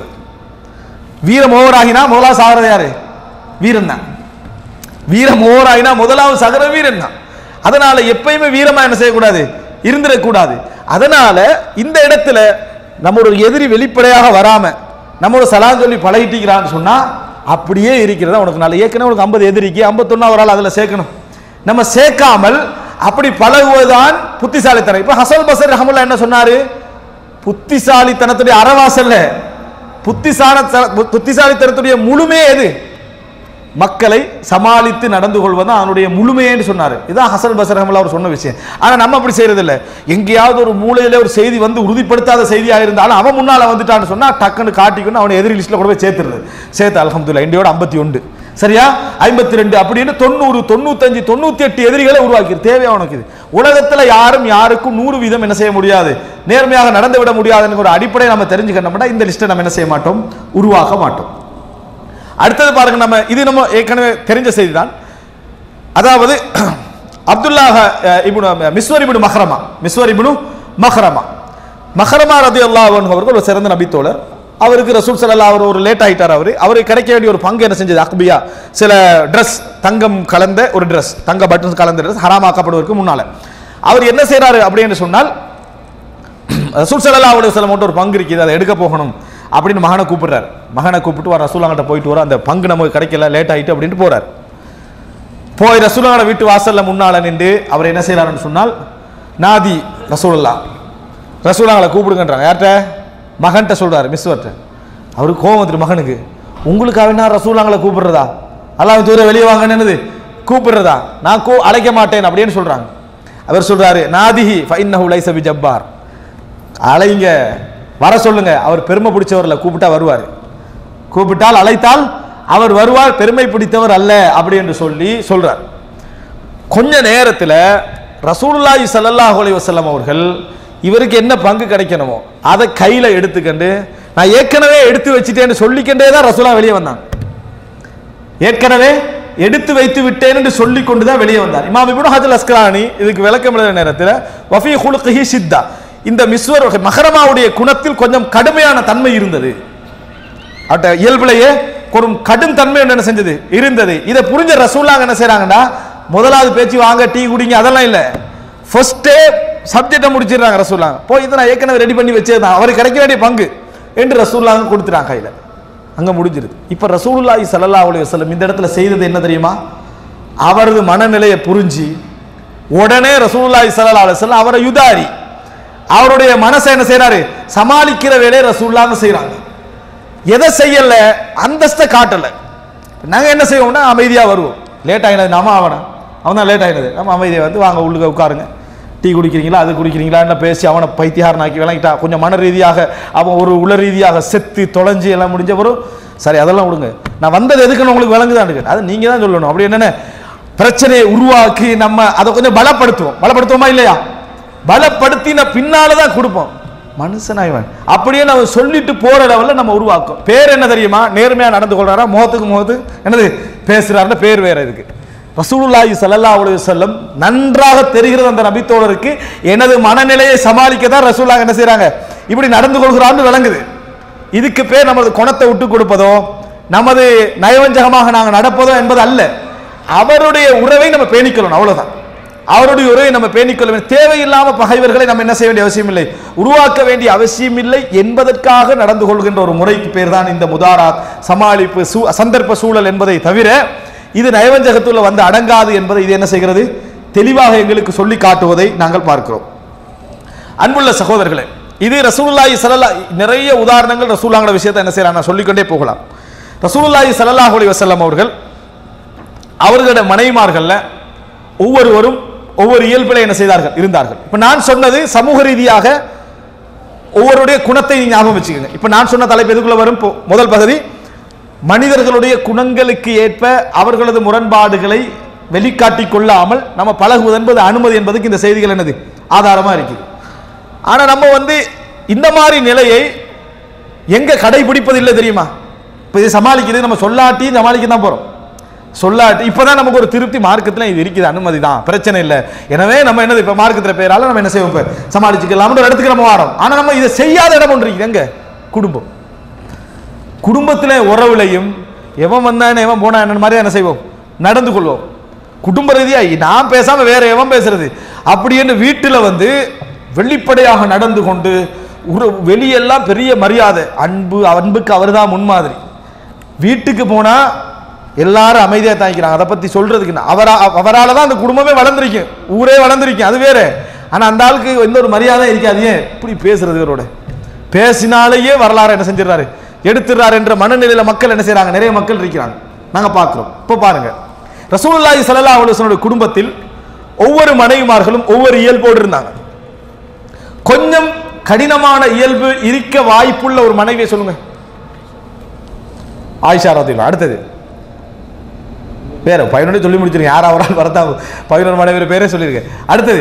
வீரம் ஓவராகினா முதலாவது சாகிறது யாரு, வீரன் தான். வீரம் ஓவராகினா முதலாவது சகர வீரன் தான். அதனால எப்பயுமே வீரமா என்ன செய்யக்கூடாது இருந்துடக்கூடாது. அதனால இந்த இடத்துல நம்மளோட எதிரி வெளிப்படையாக வராம நம்மளோட சலாம் சொல்லி பழகிட்டிக்கிறான்னு சொன்னா அப்படியே இருக்கிறதா உனக்கு நல்ல. ஏற்கனவே உனக்கு ஐம்பது எதிரிக்கு ஐம்பத்தொன்னா ஒரு ஆள் அதுல சேர்க்கணும், நம்ம சேர்க்காமல் அப்படி பழகுவதுதான் புத்திசாலித்தனம். இப்ப ஹசன் பஸரி ரஹ்மத்துல்லாஹி என்ன சொன்னாரு, புத்திசாலித்தனத்துடைய அறவாசல்ல புத்திசால புத்திசாலித்தனத்துடைய முழுமே எது, மக்களை சமாளித்து நடந்து கொள்வதுதான் அவனுடைய முழுமையேன்னு சொன்னாரு. இதான் ஹசன் பஸரி ரஹ்மத்துல்லாஹி அவர் சொன்ன விஷயம். ஆனா நம்ம அப்படி செய்யறது இல்லை. எங்கேயாவது ஒரு மூலையில ஒரு செய்தி வந்து உறுதிப்படுத்தாத செய்தியாக இருந்தாலும் அவன் முன்னால வந்துட்டான்னு சொன்னா டக்குன்னு காட்டிக்கணும், அவனை எதிரி லிஸ்ட்ல கூட போய் சேர்த்துருது. சேர்த்து அல்ஹம்துலில்லாஹ் இந்தியோட ஐம்பத்தி ஒன்று சரியா ஐம்பத்தி ரெண்டு அப்படின்னு தொண்ணூறு தொண்ணூத்தஞ்சு தொண்ணூத்தி எட்டு எதிரிகளை உருவாக்கி தேவையா உனக்கு. இது உலகத்துல யாரும் யாருக்கும் நூறு வீதம் என்ன செய்ய முடியாது, நேர்மையாக நடந்து விட முடியாதுன்னு ஒரு அடிப்படை நம்ம தெரிஞ்சுக்கணும்னா இந்த லிஸ்ட்டை நம்ம என்ன செய்ய மாட்டோம், உருவாக்க மாட்டோம். அடுத்தது பாருங்க, நம்ம இது நம்ம ஏற்கனவே தெரிஞ்ச செய்தி தான். அதாவது அப்துல்லாஹ் இப்னு மிஸ்வர் இப்னு மஹ்ரமா மிஸ்வர் இப்னு மஹ்ரமா மஹ்ரமா ரலியல்லாஹு அன்ஹு அவர்கள் ஒரு சிறந்த நபி தோழர். அவருக்கு ரசூல் ஸல்லல்லாஹு அவர் ஒரு லேட் ஆயிட்டார். அவர் அவருக்கு கிடைக்க வேண்டிய ஒரு பங்கு என்ன செஞ்சது, அக்பியா சில ட்ரெஸ் தங்கம் கலந்த ஒரு ட்ரெஸ், தங்க பட்டன்ஸ் கலந்த ட்ரெஸ் ஹராமாக்கப்படுவதற்கு முன்னால அவர் என்ன செய்யறாரு அப்படின்னு சொன்னால், ரசூல் ஸல்லல்லாஹு அலைஹி வஸல்லம் ஒரு பங்கு இருக்குது, அதை எடுக்க போகணும் அப்படின்னு மகனை கூப்பிடுறாரு. மகனை கூப்பிட்டு வர ரசூலுல்லாஹ்கிட்ட போயிட்டு வர, அந்த பங்கு நமக்கு கிடைக்கல, லேட் ஆகிட்டு அப்படின்ட்டு போறார். போய் ரசூலுல்லாஹ் வீட்டு வாசல்ல முன்னால நின்று அவர் என்ன செய்யறாருன்னு சொன்னால், நாதி ரசூலுல்லாஹ், ரசூலுல்லாஹ்களை கூப்பிடுங்கன்றாங்க. யார்கிட்ட? மகன்கிட்ட சொல்றாரு, மிஸ்வர்கிட்ட. அவருக்கு கோவம் வந்துட்டு மகனுக்கு, உங்களுக்காக என்ன ரசூலுல்லாஹ்களை கூப்பிடுறதா, அல்லாஹ் தூர வெளியே வாங்கன்னு என்னது கூப்பிடுறதா, நான் கூ அழைக்க மாட்டேன் அப்படின்னு சொல்றாங்க. அவர் சொல்றாரு, நாதிஹி ஃபஇன்னஹு லைஸ பிஜப்பார், அழைங்க, வர சொல்லுங்க, அவர் பெருமை பிடிச்சவர்ல, கூப்பிட்டா வருவார், கூப்பிட்டால் அழைத்தால் அவர் வருவார், பெருமை பிடித்தவர் அல்ல அப்படி என்று சொல்லி சொல்றார். கொஞ்ச நேரத்தில் ரசூலுல்லாஹி ஸல்லல்லாஹு அலைஹி வஸல்லம் அவர்கள் இவருக்கு என்ன பங்கு கிடைக்கணுமோ அதை கையில எடுத்துக்கண்டு, நான் ஏற்கனவே எடுத்து வச்சுட்டேன்னு சொல்லிக்கண்டே தான் ரசூலுல்லாஹ் வெளியே வந்தாங்க. ஏற்கனவே எடுத்து வைத்து விட்டேன் என்று சொல்லி கொண்டு தான் வெளியே வந்தார். இமாம் இப்னு ஹஜர் அஸ்கலானி இதுக்கு விளக்கம் எழுதுற நேரத்தில் வஃபி ஹுலுகிஹி ஷித்தா, இந்த மிஸ்வர் மஹரமாவுடைய குணத்தில் கொஞ்சம் கடுமையான தன்மை இருந்தது, அட்ட இயல்பிலேயே ஒரு கடும் தன்மை என்ன செஞ்சது இருந்தது. இதை புரிஞ்ச ரசூலுல்லாஹ் என்ன செய்றாங்கன்னா, முதலாவது பேச்சு வாங்க டீ குடிங்க அதெல்லாம் இல்லை, ஃபர்ஸ்டே சப்ஜெக்டை முடிச்சிடுறாங்க ரசூலுல்லாஹ். போய் இதை நான் ஏற்கனவே ரெடி பண்ணி வச்சேதான், அவருக்கு கிடைக்க வேண்டிய பங்கு என்று ரசூலுல்லாஹ் கொடுத்துட்டாங்க கையில், அங்கே முடிஞ்சிருது. இப்போ ரசூலுல்லாஹி ஸல்லல்லாஹு அலைஹி வஸல்லம் இந்த இடத்துல செய்தது என்ன தெரியுமா, அவரது மனநிலையை புரிஞ்சு உடனே ரசூலுல்லாஹி ஸல்லல்லாஹு அலைஹி வஸல்லம் அவரை யுதாரி, அவருடைய மனசை என்ன செய்யறாரு, சமாளிக்கிற வேலையை ரசூலுல்லாஹ் செய்யறாங்க. எதை செய்யல, அந்தஸ்தை காட்டல. நாங்கள் என்ன செய்வோம்னா அமைதியாக வருவோம், லேட் ஆகினது நாம அவனை, அவன் தான் லேட் ஆகினது, நம்ம அமைதியாக வந்து வாங்க உள்ளுக்க உட்காருங்க, டீ குடிக்கிறீங்களா அது குடிக்கிறீங்களா என்ன பேசி அவனை பைத்தியாரனாக்கி விளங்கிட்டா, கொஞ்சம் மன ரீதியாக அவன் ஒரு உள ரீதியாக செத்து தொலைஞ்சி எல்லாம் முடிஞ்ச வரும். சரி அதெல்லாம் விடுங்க, நான் வந்தது எதுக்குன்னு உங்களுக்கு விளங்குதான், அது நீங்கள் தான் சொல்லணும். அப்படி என்னென்ன பிரச்சனையை உருவாக்கி நம்ம அதை கொஞ்சம் பலப்படுத்துவோம், பலப்படுத்துவோமா இல்லையா, பலப்படுத்தின பின்னால தான் கொடுப்போம். மனுஷனாய்வன் அப்படியே நம்ம சொல்லிட்டு போற லெவலில் நம்ம உருவாக்கும். பேர் என்ன தெரியுமா, நேர்மையாக நடந்து கொள்றாரா, முகத்துக்கு முகத்து என்னது பேசுறாருன்னு பேர் வேற இருக்கு. ரசூலுல்லாஹி ஸல்லல்லாஹு அலைஹி வஸல்லம் நன்றாக தெரிகிறது அந்த நபித்தோழருக்கு எனது மனநிலையை சமாளிக்க தான் ரசூலுல்லாஹ் என்ன செய்றாங்க, இப்படி நடந்து கொள்கிறான்னு விளங்குது. இதுக்கு பேர் நமது குணத்தை விட்டு கொடுப்பதோ நமது நயவஞ்சகமாக நாங்கள் நடப்பதோ என்பது அல்ல, அவருடைய உறவை நம்ம பேணிக்கொள்ளணும், அவ்வளவுதான். அவருடைய உறவை நம்ம பேணிக்கொள்ள வேண்டும். தேவையில்லாம பகைவர்களை நம்ம என்ன செய்ய வேண்டிய அவசியம் இல்லை, உருவாக்க வேண்டிய அவசியம் இல்லை என்பதற்காக நடந்து கொள்கின்ற ஒரு முறைக்கு பேர் தான் இந்த முதாராத், சமாளிப்பு, சந்தர்ப்ப சூழல் என்பதை தவிர இது நயவஞ்சகத்துள்ள வந்து அடங்காது என்பதை இது என்ன செய்கிறது, தெளிவாக எங்களுக்கு சொல்லி காட்டுவதை நாங்கள் பார்க்கிறோம். அன்புள்ள சகோதரர்களே, இது ரசூலுல்லாஹி ஸல்லல்லாஹு நிறைய உதாரணங்கள் ரசூலுல்லாஹ்வோட விஷயத்தை என்ன செய்யலாம், நான் சொல்லிக்கொண்டே போகலாம். ரசூலுல்லாஹி ஸல்லல்லாஹு அலைஹி வஸல்லம் அவர்கள் அவர்களுடைய மனைவிமார்கள்ல ஒவ்வொருவரும் ஒவ்வொரு இயல்பில் என்ன செய்தார்கள் இருந்தார்கள். இப்ப நான் சொன்னது சமூக ரீதியாக ஒவ்வொருடைய குணத்தை ஞாபகம் வச்சுக்கோங்க. இப்ப நான் சொன்ன தலைப்பு எதுக்குள்ள வரும், முதல் பகுதி மனிதர்களுடைய குணங்களுக்கு ஏற்ப அவர்களது முரண்பாடுகளை வெளிக்காட்டிக் கொள்ளாமல் நம்ம பழகுவது என்பது அனுமதி என்பதுக்கு இந்த செய்திகள் என்னது ஆதாரமா இருக்குது. ஆனா நம்ம வந்து இந்த மாதிரி நிலையை எங்க கடைபிடிப்பது இல்லை தெரியுமா, இப்ப இதை சமாளிக்கிறது நம்ம சொல்லாட்டி சமாளிக்க தான் போறோம், சொல்லாட்டி இப்பதான் நமக்கு ஒரு திருப்தி மார்க்கத்தில் இது இருக்குது, அனுமதி தான், பிரச்சனை இல்லை. எனவே நம்ம என்னது இப்ப மார்க்கத்தில் பேரால நம்ம என்ன செய்வோம், சமாளிச்சுக்கலாம் ஒரு இடத்துக்கு நம்ம வரோம். ஆனா நம்ம இதை செய்யாத இடம் ஒன்று இருக்குது, எங்க குடும்பம். குடும்பத்தில் உறவுலையும் எவன் வந்தானே எவன் போனா என்ன மாதிரி என்ன செய்வோம், நடந்து கொள்வோம். குடும்ப ரீதியா நான் பேசாம வேற எவன் பேசுறது அப்படி என்று வீட்டில் வந்து வெளிப்படையாக நடந்து கொண்டு வெளியெல்லாம் பெரிய மரியாதை, அன்பு, அன்புக்கு அவர் தான் முன்மாதிரி. வீட்டுக்கு போனா எல்லாரும் அமைதியாக தாங்கிக்கிறாங்க, அதை பத்தி சொல்றதுக்கு அவரா அவரால் தான் அந்த குடும்பமே வளர்ந்துருக்கும், ஊரே வளர்ந்துருக்கும், அது வேற. ஆனா அந்த ஆளுக்கு எந்த ஒரு மரியாதை இருக்காது, ஏன் இப்படி பேசுறது, இவரோட பேசினாலேயே வரலாறு என்ன செஞ்சிடறாரு எடுத்துறாரு என்ற மனநிலையில மக்கள் என்ன செய்யறாங்க, நிறைய மக்கள் இருக்கிறாங்க, நாங்க பார்க்கிறோம். இப்போ பாருங்க, ரசூலுல்லாஹி ஸல்லல்லாஹு அலைஹி வஸல்லம் குடும்பத்தில் ஒவ்வொரு மனைவிமார்களும் ஒவ்வொரு இயல்போடு இருந்தாங்க. கொஞ்சம் கடினமான இயல்பு இருக்க வாய்ப்புள்ள ஒரு மனைவியை சொல்லுங்க. ஆயிஷா ரலியல்லாஹு. அடுத்தது பேர பதினொன்று சொல்லி முடிச்சிருக்கேன், யார் அவரால் வரதா பதினொரு மனைவி பேரே சொல்லியிருக்கேன். அடுத்தது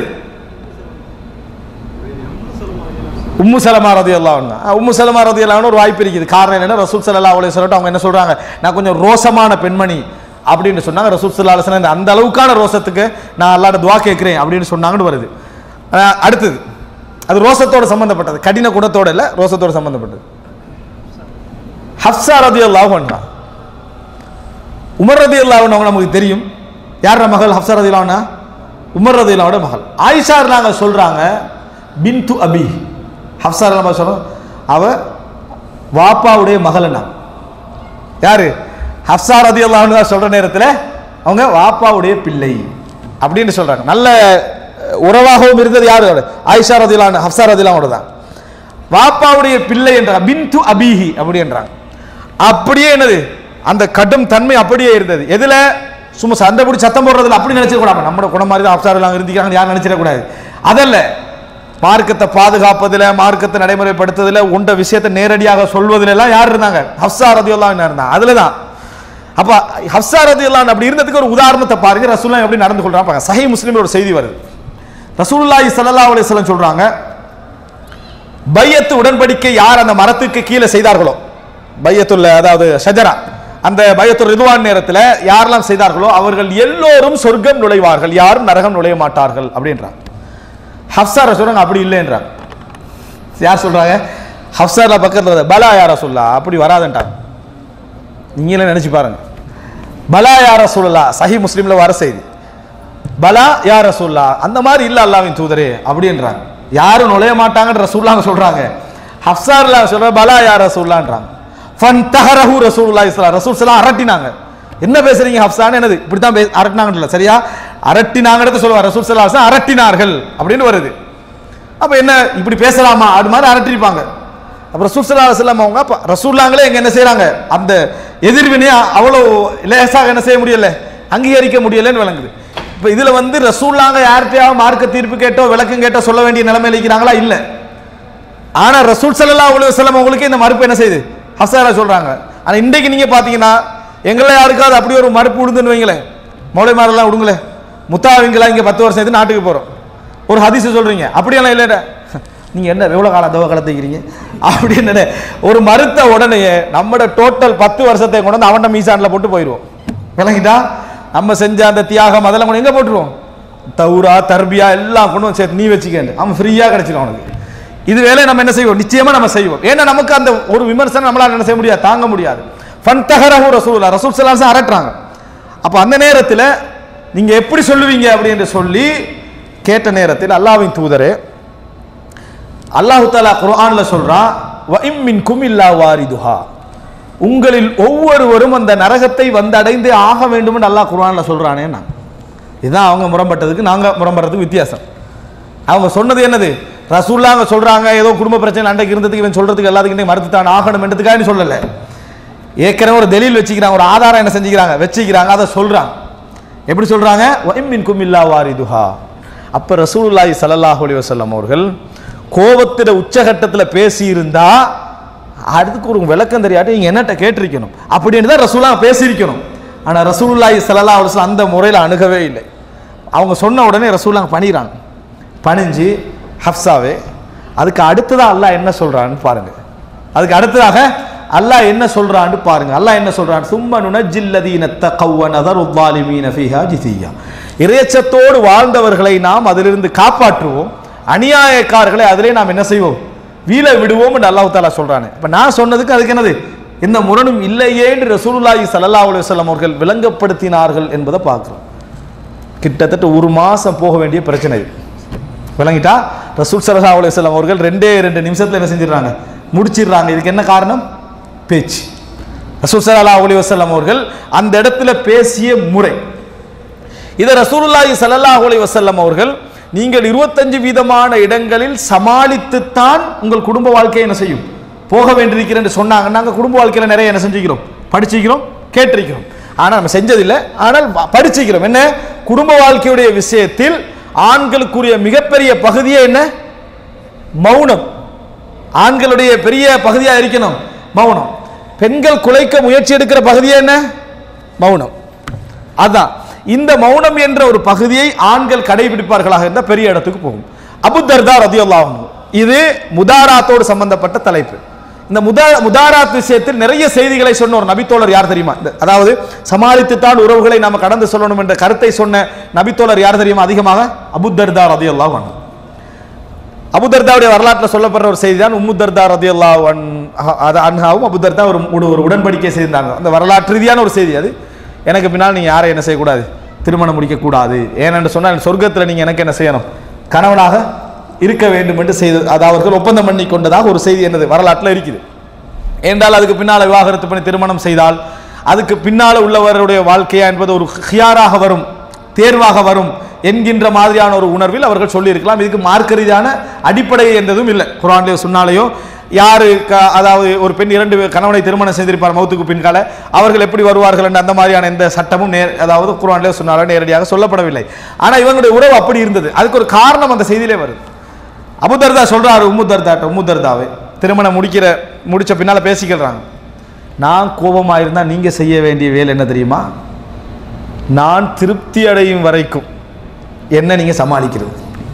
உம்மு சலமா ரலியல்லாஹு அன்ஹா. உம்மு சலமா ரலியல்லாஹு அன்ஹா ஒரு வாய்ப்பு இருக்குது. காரணம் என்னன்னா, ரசூல் ஸல்லல்லாஹு அலைஹி வஸல்லம் அவங்க என்ன சொல்றாங்க, நான் கொஞ்சம் ரோசமான பெண்மணி அப்படின்னு சொன்னாங்க. ரசூல் ஸல்லல்லாஹு அலைஹி வஸல்லம் அந்த அளவுக்கான ரோசத்துக்கு நான் அல்லாஹ்ட்ட துஆ கேட்கிறேன் அப்படின்னு சொன்னாங்கன்னு வருது. அடுத்தது அது ரோசத்தோட சம்பந்தப்பட்டது, கடின குணத்தோட இல்ல, ரோசத்தோட சம்பந்தப்பட்டது. ஹஃப்ஸா ரலியல்லாஹு அன்ஹா, உமர் ரலியல்லாஹு அன்ஹு நமக்கு தெரியும், யார மகள் ஹஃப்ஸா ரலியல்லாஹு அன்ஹா, உமர் ரலியல்லாஹு அன்ஹு மகள். ஆயிஷா நாங்க சொல்றாங்க பின்து அபி, ஹப்ஸா ரலியல்லாஹு சொல்றோம் அவ வாப்பாவுடைய மகள்னா யாரு ஹப்ஸா ரலியல்லாஹு அன்ஹா சொல்ற நேரத்தில் அவங்க வாப்பாவுடைய பிள்ளை அப்படின்னு சொல்றாங்க. நல்ல உறவாகவும் இருந்தது யாரு ஆயிஷா ரலியல்லாஹு அன்ஹா ஹப்ஸா ரலியல்லாஹு அன்ஹா தான். வாப்பாவுடைய பிள்ளை என்றாங்க பின்து அபிஹி அப்படி என்றாங்க. அப்படியே என்னது அந்த கடும் தன்மை அப்படியே இருந்தது. எதுல சும்மா சண்டை பிடி சத்தம் போடுறதுல அப்படி நினைச்சிட கூடாது. நம்ம குணம் மாதிரி தான் ஹப்ஸா ரலியல்லாஹு இருந்திருக்காங்க யாரும் நினைச்சிடக்கூடாது. அதல்ல மார்க்கத்தை பாதுகாப்பதில் மார்க்கத்தை நடைமுறைப்படுத்துறதுல உண்ட விஷயத்தை நேரடியாக சொல்வதில் எல்லாம் யார் இருந்தாங்க ஹப்ஸா ரலியல்லாஹு அன்ஹா இருந்தாங்க. அதுல தான் அப்ப ஹப்ஸா ரலியல்லாஹு அன்ஹா அப்படி இருந்ததுக்கு ஒரு உதாரணத்தை பாருங்க. ரசூலுல்லாஹ் எப்படி நடந்து கொள்றாங்க. சஹீஹ் முஸ்லிம்ல ஒரு செய்தி வருது. ரசூலுல்லாஹி ஸல்லல்லாஹு அலைஹி வஸல்லம் சொல்றாங்க பையத்து உடன்படிக்கை யார் அந்த மரத்துக்கு கீழே செய்தார்களோ பையத்துல் அதாவது ஷஜரா அந்த பையத்துல் ரிதுவான் நேரத்தில் யாரெல்லாம் செய்தார்களோ அவர்கள் எல்லோரும் சொர்க்கம் நுழைவார்கள் யாரும் நரகம் நுழைய மாட்டார்கள் அப்படின்றாங்க. ஹப்ஸா சொல்றாங்க அப்படி இல்லைன்றாங்க. யார் சொல்றாங்க ஹப்ஸா பக்கத்தில் பலா யார சொல்லா அப்படி வராதுன்றாங்க. நீங்களே நினைச்சு பாருங்க. பலா யார சொல்லலா சஹீஹ் முஸ்லிம்ல வர செய்தி பலா யார சொல்லா அந்த மாதிரி இல்ல அல்லாஹ்வின் தூதரே அப்படின்றாங்க. யாரும் நுழைய மாட்டாங்கன்ற ரசூலுல்லாஹ் சொல்றாங்க. ஹப்ஸா சொல்ற பலா யார சொல்லலான்றாங்க. ஃபன்தஹரஹு ரசூலுல்லாஹி ஸல்லல்லாஹு அலைஹி வஸல்லம் அரட்டினாங்க. என்ன பேசுறீங்க ஹப்ஸான்னு என்னது இப்படி தான் அரட்டினாங்கன்றல சரியா அரட்டினாங்கறத சொல்லுவார் ரசூல் ஸல்லல்லாஹு அலைஹி வஸல்லம் அரட்டினார்கள் அப்படின்னு வருது. அப்ப என்ன இப்படி பேசலாமா அது மாதிரி அரட்டிருப்பாங்க. அப்ப ரசூல் ஸல்லல்லாஹு அலைஹி வஸல்லம் அவங்க ரசூலுல்லாஹ்களே எங்க என்ன செய்றாங்க அந்த எதிர்வினை அவ்வளவு லேசாக என்ன செய்ய முடியல அங்கீகரிக்க முடியலன்னு விளங்குது. இப்ப இதுல வந்து ரசூலுல்லாஹ் யார்கிட்டயாவது மார்க்க தீர்ப்பு கேட்டோ விளக்கம் கேட்டோ சொல்ல வேண்டிய நிலைமையில இருக்கிறாங்களா இல்ல. ஆனா ரசூல் ஸல்லல்லாஹு அலைஹி வஸல்லம் உங்களுக்கு இந்த மறுப்பு என்ன செய்யுது ஹப்ஸா சொல்றாங்க. ஆனா இன்றைக்கு நீங்க பாத்தீங்கன்னா எங்களை யாருக்காவது அப்படி ஒரு மறுப்பு விடுதுன்னு வைங்களேன் மௌலைமாரெல்லாம் விடுங்களேன் முத்தாவிங்களா இங்க பத்து வருஷம் எடுத்து நாட்டுக்கு போறோம் ஒரு ஹதீஸ் சொல்றீங்க அப்படியெல்லாம் இல்ல நீங்க என்ன எவ்வளவு காலம் தவ கலத்துக்கிறீங்க அப்படின்னு ஒரு மறுத்த உடனே நம்மட டோட்டல் பத்து வருஷத்தை கொண்டு வந்து அவன் மீசான்ல போட்டு போயிடுவோம். விளங்கிட்டா நம்ம செஞ்ச அந்த தியாகம் அதெல்லாம் கொண்டு எங்க போட்டுருவோம் தௌரா தர்பியா எல்லாம் கொண்டு வந்து சேர்த்து நீ வச்சுக்கேன் அவன் ஃப்ரீயா கிடைச்சிடும் அவனுக்கு. இது வேலையை நம்ம என்ன செய்வோம் நிச்சயமா நம்ம செய்வோம். ஏன்னா நமக்கு அந்த ஒரு விமர்சனம் நம்மளால என்ன செய்ய முடியாது தாங்க முடியாது. ஃபன்தஹரஹு ரசூலுல்லாஹ் ரசூல் ஸல்லல்லாஹு அலைஹி வஸல்லம் அரட்டுறாங்க. அப்ப அந்த நேரத்தில் நீங்க எப்படி சொல்லுவீங்க அப்படின்னு சொல்லி கேட்ட நேரத்தில் அல்லாஹ்வின் தூதரே அல்லாஹ் தஆலா குர்ஆன்ல சொல்றான் வ இம் மின்கும் இல்லா வாரிதுஹா உங்களில் ஒவ்வொருவரும் அந்த நரகத்தை வந்தடைந்து ஆக வேண்டும் என்று அல்லாஹ் குர்ஆன்ல சொல்றானே. நான் இதுதான் அவங்க முரண்பட்டதுக்கு நாங்க முரண்படுறதுக்கு வித்தியாசம். அவங்க சொன்னது என்னது ரசூலுல்லாஹ் சொல்றாங்க ஏதோ குடும்ப பிரச்சனை அன்றைக்கு இருந்ததுக்கு இவன் சொல்றதுக்கு எல்லாத்துக்கும் மறுத்து தான் ஆகணும் என்றதுக்காக சொல்லல. ஏற்கனவே ஒரு தெலீல் வச்சுக்கிறாங்க ஒரு ஆதாரம் என்ன செஞ்சுக்கிறாங்க வச்சுக்கிறாங்க அதை சொல்றாங்க. எப்படி சொல்றாங்க வ இம் மின்கும் இல்லா வாரிதுஹா. அப்ப ரசூலுல்லாஹி ஸல்லல்லாஹு அலைஹி வஸல்லம் அவர்கள் கோபத்திட உச்சகட்டத்தில் பேசி இருந்தா அதுக்கு ஒரு விளக்கம் தெரியாட்டி நீங்க என்னட்ட கேட்டிருக்கணும் அப்படின்னு தான் ரசூலுல்லாஹ் பேசியிருக்கணும். ஆனா ரசூலுல்லாஹி ஸல்லல்லாஹு அலைஹி வஸல்லம் அந்த முறையில் அணுகவே இல்லை. அவங்க சொன்ன உடனே ரசூலுல்லாஹ் பணிறாங்க. பணிஞ்சு ஹப்ஸாவே அதுக்கு அடுத்ததாக அல்லாஹ் என்ன சொல்றான்னு பாருங்க. அதுக்கு அடுத்ததாக அல்லாஹ் என்ன சொல்றான்னு பாருங்க. அல்லாஹ் என்ன சொல்றான் சும்ம நுனஜ்ஜில்லதீன தகவ் வ நதருல் ஸாலிமீன ஃபீஹா ஜிஸிய்யா. இறைச்சத்தோடு வாழ்ந்தவர்களை நாம் அதிலிருந்து காப்பாற்றுவோம் அநியாயக்காரர்களை அதிலே நாம் என்ன செய்வோம் வீழ விடுவோம் என்று அல்லாஹ் தஆலா சொல்றானே. இப்ப நான் சொன்னதுக்கு அதுக்கு என்னது எந்த முரணும் இல்லையே என்று ரசூலுல்லாஹி ஸல்லல்லாஹு அலைஹி வஸல்லம் அவர்கள் விளங்கப்படுத்தினார்கள் என்பதை பார்க்கிறோம். கிட்டத்தட்ட ஒரு மாசம் போக வேண்டிய பிரச்சனை இது. விளங்கிட்டா ரசூல் ஸல்லல்லாஹு அலைஹி வஸல்லம் அவர்கள் ரெண்டே ரெண்டு நிமிஷத்துல என்ன செஞ்சிடறாங்க முடிச்சிடுறாங்க. இதுக்கு என்ன காரணம் பேச்சு. ரசூல் ஸல்லல்லாஹு அலைஹி வஸல்லம் அவர்கள் அந்த இடத்துல பேசிய முறை இதை ரசூலுல்லாஹி ஸல்லல்லாஹு அலைஹி வஸல்லம் அவர்கள் நீங்கள் இருபத்தஞ்சு வீதமான இடங்களில் சமாளித்துத்தான் உங்கள் குடும்ப வாழ்க்கையை என்ன செய்யும் போக வேண்டியிருக்கிறேன் சொன்னாங்க. நாங்கள் குடும்ப வாழ்க்கையில் நிறைய என்ன செஞ்சுக்கிறோம் படிச்சுக்கிறோம் கேட்டிருக்கிறோம். ஆனால் நம்ம செஞ்சதில்லை ஆனால் படிச்சுக்கிறோம். என்ன குடும்ப வாழ்க்கையுடைய விஷயத்தில் ஆண்களுக்குரிய மிகப்பெரிய பகுதியே என்ன மௌனம். ஆண்களுடைய பெரிய பகுதியாக இருக்கணும் மௌனம். பெண்கள் குலைக்க முயற்சி எடுக்கிற பகுதியே என்ன மௌனம். அதான் இந்த மௌனம் என்ற ஒரு பகுதியை ஆண்கள் கடைபிடிப்பார்களாக இருந்தால் பெரிய இடத்துக்கு போகும். அபூ தர்தா ரலியல்லாஹு அன்ஹு இது முதாராத்தோடு சம்பந்தப்பட்ட தலைப்பு. இந்த முதா முதாராத் விஷயத்தில் நிறைய செய்திகளை சொன்ன ஒரு நபித்தோழர் யார் தெரியுமா? அதாவது சமாளித்துத்தான் உறவுகளை நாம் கடந்து சொல்லணும் என்ற கருத்தை சொன்ன நபித்தோழர் யார் தெரியுமா? அதிகமாக அபூ தர்தா ரலியல்லாஹு அன்ஹு. அபூ தர்தாவுடைய வரலாற்றில் சொல்லப்படுற ஒரு செய்தி தான் உம்மு தர்தா ரலியல்லாஹு அன்ஹாவும் அபூ தர்தா ஒரு ஒரு உடன்படிக்கை செய்திருந்தாங்க. அந்த வரலாற்று ரீதியான ஒரு செய்தி. அது எனக்கு பின்னால் நீங்கள் யாரை என்ன செய்யக்கூடாது திருமணம் முடிக்கக்கூடாது. ஏனென்று சொன்னால் சொர்க்கத்தில் நீங்கள் எனக்கு என்ன செய்யணும் கணவனாக இருக்க வேண்டும் என்று செய்து அது அவர்கள் ஒப்பந்தம் பண்ணி கொண்டதாக ஒரு செய்தி என்னது வரலாற்றில் இருக்குது. என்றால் அதுக்கு பின்னால் விவாகரத்து பண்ணி திருமணம் செய்தால் அதுக்கு பின்னால் உள்ளவருடைய வாழ்க்கையா என்பது ஒரு ஹியாராக வரும், தேர்வாக வரும் என்கின்ற மாதிரியான ஒரு உணர்வில் அவர்கள் சொல்லியிருக்கலாம். இதுக்கு மார்க்க ரீதியான அடிப்படை என்றதும் இல்லை. குர்ஆன்லயோ சுன்னாலையோ யாரு அதாவது ஒரு பெண் இரண்டு கணவனை திருமணம் செய்திருப்பார் மௌத்துக்கு பின்கால அவர்கள் எப்படி வருவார்கள் என்ற அந்த மாதிரியான எந்த சட்டமும் நேர் அதாவது குர்ஆன்லயோ சுன்னாலோ நேரடியாக சொல்லப்படவில்லை. ஆனால் இவங்களுடைய உறவு அப்படி இருந்தது. அதுக்கு ஒரு காரணம் அந்த செய்தியிலே வருது. அபூ தர்தா சொல்றாரு உம்மு தர்தாட்ட, உம்மு தர்தாவே திருமணம் முடிக்கிற முடிச்ச பின்னால பேசிக்கிறாங்க, நான் கோபமாக இருந்தால் நீங்க செய்ய வேண்டிய வேலை என்ன தெரியுமா? நான் திருப்தி அடையும் வரைக்கும் என்ன நீங்க சமாளிக்கிறது.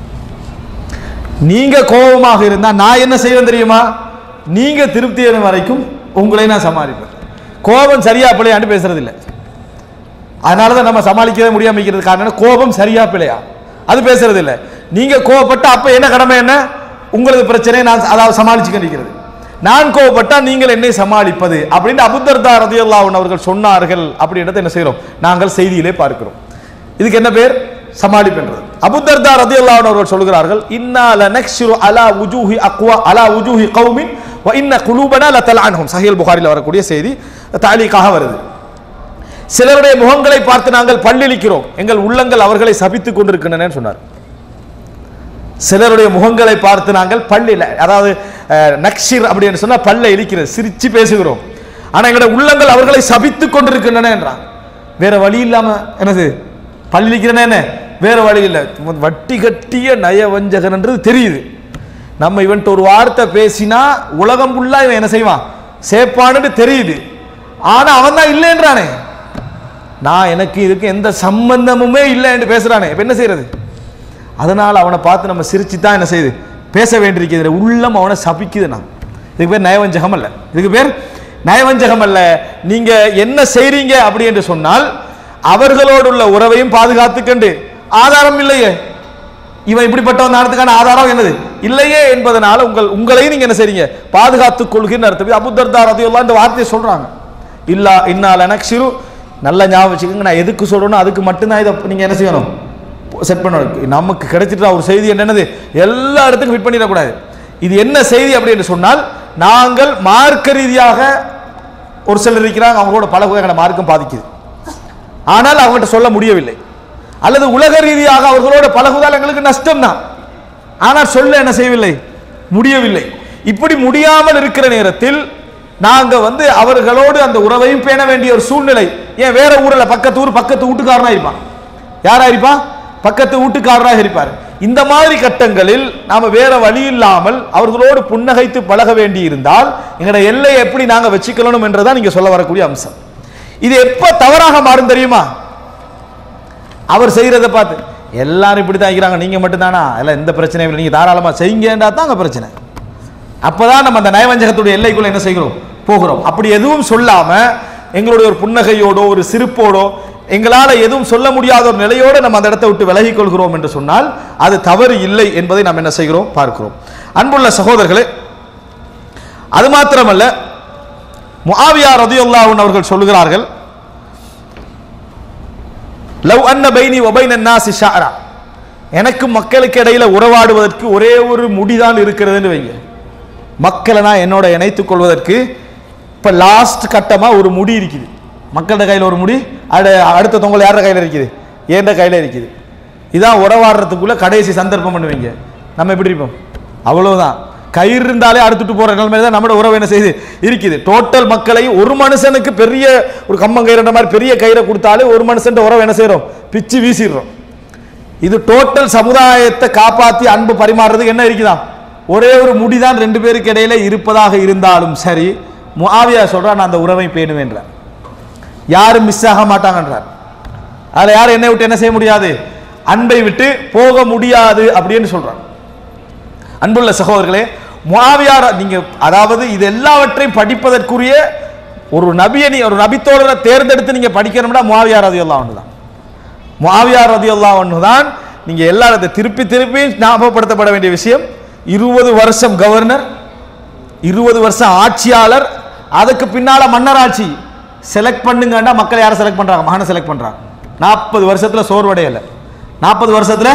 நீங்க கோபமாக இருந்தால் நான் என்ன செய்வேன் தெரியுமா? நீங்க திருப்தி அடையும் வரைக்கும் உங்களை நான் சமாளிப்பேன். கோபம் சரியா பிள்ளையாண்டு பேசுறது இல்லை. அதனாலதான் நம்ம சமாளிக்கவே முடியாம இருக்கிறது காரணம் கோபம் சரியா பிள்ளையா அது பேசுறது இல்லை. நீங்க கோபப்பட்ட அப்ப என்ன கடமை என்ன? உங்களது பிரச்சனை நான் அதாவது சமாளிச்சு கண்டிக்கிறது. நான் கோபப்பட்டா நீங்கள் என்னை சமாளிப்பது அப்படின்னு அபூ தர்தா ரலியல்லாஹு அன்ஹு அவர்கள் சொன்னார்கள். அப்படின்றத என்ன செய்கிறோம் நாங்கள் செய்தியிலே பார்க்கிறோம். இதுக்கு என்ன பேர்? சமாளிப்பென்றது. அபூ தர்தா ரலியல்லாஹு அன்ஹு அவர்கள் சொல்கிறார்கள், இன்னா லனக்ஷிரு அலா வுஜூஹி அக்வா அலா வுஜூஹி கௌமின் வ இன்ன குலூபனா லதல்அன்ஹும். சஹீஹ் புகாரியில் வரக்கூடிய செய்தி தாலீகாக வருது. சிலருடைய முகங்களை பார்த்து நாங்கள் பல்லிழிக்கிறோம், எங்கள் உள்ளங்கள் அவர்களை சபித்துக் கொண்டிருக்கின்றன சொன்னார். சிலருடைய முகங்களை பார்த்து நாங்கள் பல்லில அதாவது நக்ஷிர் அப்படின்னு சொன்னா பல்ல இழிக்கிறது, சிரிச்சு பேசுகிறோம். ஆனா எங்களுடைய உள்ளங்கள் அவர்களை சபித்துக் கொண்டிருக்கின்றன என்றான். வேற வழி இல்லாம என்னது பல்லிக்கிறேன்னு என்ன வேற வழி இல்லை. வட்டி கட்டிய நயவஞ்சகன் என்றது தெரியுது. நம்ம இவன்ட்டு ஒரு வார்த்தை பேசினா உலகம் ஃபுல்லா இவன் என்ன செய்வான் சேப்பான்னு தெரியுது. ஆனா அவன் தான் இல்லைன்றானே, நான் எனக்கு இதுக்கு எந்த சம்பந்தமுமே இல்லை என்று பேசுறானே, இப்ப என்ன செய்யறது? அதனால அவனை பார்த்து நம்ம சிரிச்சு தான் என்ன செய்யுது பேச வேண்டியிருக்கிறது. உள்ளம் அவனை சபிக்குது. நான் இதுக்கு பேர் நயவஞ்சகம் அல்ல, இதுக்கு பேர் நயவஞ்சகம் அல்ல. நீங்க என்ன செய்றீங்க அப்படி என்று சொன்னால் அவர்களோடு உள்ள உறவையும் பாதுகாத்துக்கண்டு ஆதாரம் இல்லையே, இவன் இப்படிப்பட்டவன் நானத்துக்கான ஆதாரம் என்னது இல்லையே என்பதனால உங்கள் உங்களையும் நீங்க என்ன செய்றீங்க பாதுகாத்துக் கொள்கின்ற அர்த்தம். அபூ தர்தா ரலியல்லாஹு அன்ஹு வார்த்தையை சொல்றாங்க. இல்லா இன்னா லனக்ஷிரு, நல்ல ஞாபகம் வச்சுக்கோங்க, நான் எதுக்கு சொல்றேனோ அதுக்கு மட்டும்தான் இதை நீங்க என்ன செய்யணும் செட் பண்ண. நமக்கு கிடைச்சிட்டு ஒரு செய்தி என்னது எல்லா இடத்துக்கும் ஃபிட் பண்ணிடக்கூடாது. இது என்ன செய்தி அப்படி என்று சொன்னால் நாங்கள் மார்க்க ரீதியாக ஒரு சிலர் இருக்கிறாங்க, அவங்களோட பழகுவதை மார்க்கம் பாதிக்குது, ஆனால் அவங்ககிட்ட சொல்ல முடியவில்லை. அல்லது உலக ரீதியாக அவர்களோட பழகுவதால் எங்களுக்கு நஷ்டம் தான், ஆனால் சொல்ல என்ன செய்யவில்லை முடியவில்லை. இப்படி முடியாமல் இருக்கிற நேரத்தில் நாங்க வந்து அவர்களோடு அந்த உறவையும் பேண வேண்டிய ஒரு சூழ்நிலை. ஏன் வேற ஊர்ல பக்கத்து ஊர் பக்கத்து வீட்டுக்காரனா இருப்பான், யாரா இருப்பான் பக்கத்து வீட்டுக்காரராக இருப்பார். இந்த மாதிரி கட்டங்களில் நாம வேற வழி இல்லாமல் அவர்களோடு புன்னகைத்து பழக வேண்டி இருந்தால் எங்களுடைய எல்லை எப்படி நாங்க வச்சுக்கணும் என்றதான் நீங்க சொல்ல வரக்கூடிய அம்சம். இது எப்ப தவறாக மாறும் தெரியுமா? அவர் செய்யறதை பார்த்து எல்லாரும் இப்படி தான் இருக்கிறாங்க, நீங்க மட்டும் தானா, எல்லாம் எந்த பிரச்சனையும் இல்லை, நீங்க தாராளமா செய்யுங்கன்றா தான் அங்க பிரச்சனை. அப்பதான் நம்ம அந்த நயவஞ்சகத்துடைய எல்லைக்குள்ள என்ன செய்கிறோம் போகிறோம். அப்படி எதுவும் சொல்லாம எங்களுடைய ஒரு புன்னகையோடோ ஒரு சிரிப்போடோ எங்களால் எதுவும் சொல்ல முடியாத ஒரு நிலையோடு நம்ம அந்த இடத்தை விட்டு விலகிக் கொள்கிறோம் என்று சொன்னால் அது தவறு இல்லை என்பதை நாம் என்ன செய்கிறோம் பார்க்கிறோம். அன்புள்ள சகோதரர்களே, அது மாத்திரமல்ல, முஆவியா ரலியல்லாஹு அன்ஹு அவர்கள் சொல்கிறார்கள், லவ் அன்ன பைனி வ பைனன் நாஸி ஷஅரா, எனக்கு மக்களுக்கு இடையில உறவாடுவதற்கு ஒரே ஒரு முடிதான் இருக்கிறதுன்னு வைங்க. மக்களை நான் என்னோட இணைத்துக் கொள்வதற்கு இப்ப லாஸ்ட் கட்டமா ஒரு முடி இருக்குது. மக்களோட கையில் ஒரு முடி, அடுத்த தொங்கல் யார கையில் இருக்குது? ஏண்ட கையில் இருக்குது. இதான் உறவாடுறதுக்குள்ள கடைசி சந்தர்ப்பம் பண்ணுவீங்க. நம்ம எப்படி இருப்போம்? அவ்வளவுதான். கயிறு இருந்தாலே அடுத்துட்டு போற நிலைமை தான் நம்மளோட உறவு என்ன செய்து இருக்குது. டோட்டல் மக்களை ஒரு மனுஷனுக்கு பெரிய ஒரு கம்பம் கயிறுன்ற மாதிரி பெரிய கயிறை கொடுத்தாலே ஒரு மனுஷன் உறவு என்ன செய்யறோம் பிச்சு வீசிடுறோம். இது டோட்டல் சமுதாயத்தை காப்பாற்றி அன்பு பரிமாறுறதுக்கு என்ன இருக்குதான் ஒரே ஒரு முடிதான் ரெண்டு பேருக்கு இடையில இருப்பதாக இருந்தாலும் சரி, முஆவியா சொல்றான் நான் அந்த உறவை பேணுவேன்றார். யாரும் மிஸ் ஆக மாட்டாங்கன்றார். அதில் யாரும் என்னை விட்டு என்ன செய்ய முடியாது, அன்பை விட்டு போக முடியாது அப்படின்னு சொல்றான். அன்புள்ள சகோதரர்களே, முஆவியா நீங்க அதாவது இது எல்லாவற்றையும் படிப்பதற்குரிய ஒரு நபியை நீ ஒரு நபித்தோழரை தேர்ந்தெடுத்து நீங்க படிக்கணும்னா முஆவியா ரலியல்லாஹு அன்ஹு தான். முஆவியா ரலியல்லாஹு அன்ஹு தான் நீங்க எல்லாரும் திருப்பி திருப்பி ஞாபகப்படுத்தப்பட வேண்டிய விஷயம். இருபது வருஷம் கவர்னர், இருபது வருஷம் ஆட்சியாளர், அதுக்கு பின்னால மன்னராட்சி. செலக்ட் பண்ணுங்கன்னா மக்கள் யாரை செலக்ட் பண்றாங்க? மகனை செலக்ட் பண்றாங்க. நாற்பது வருஷத்துல சோர்வடையல, நாற்பது வருஷத்துல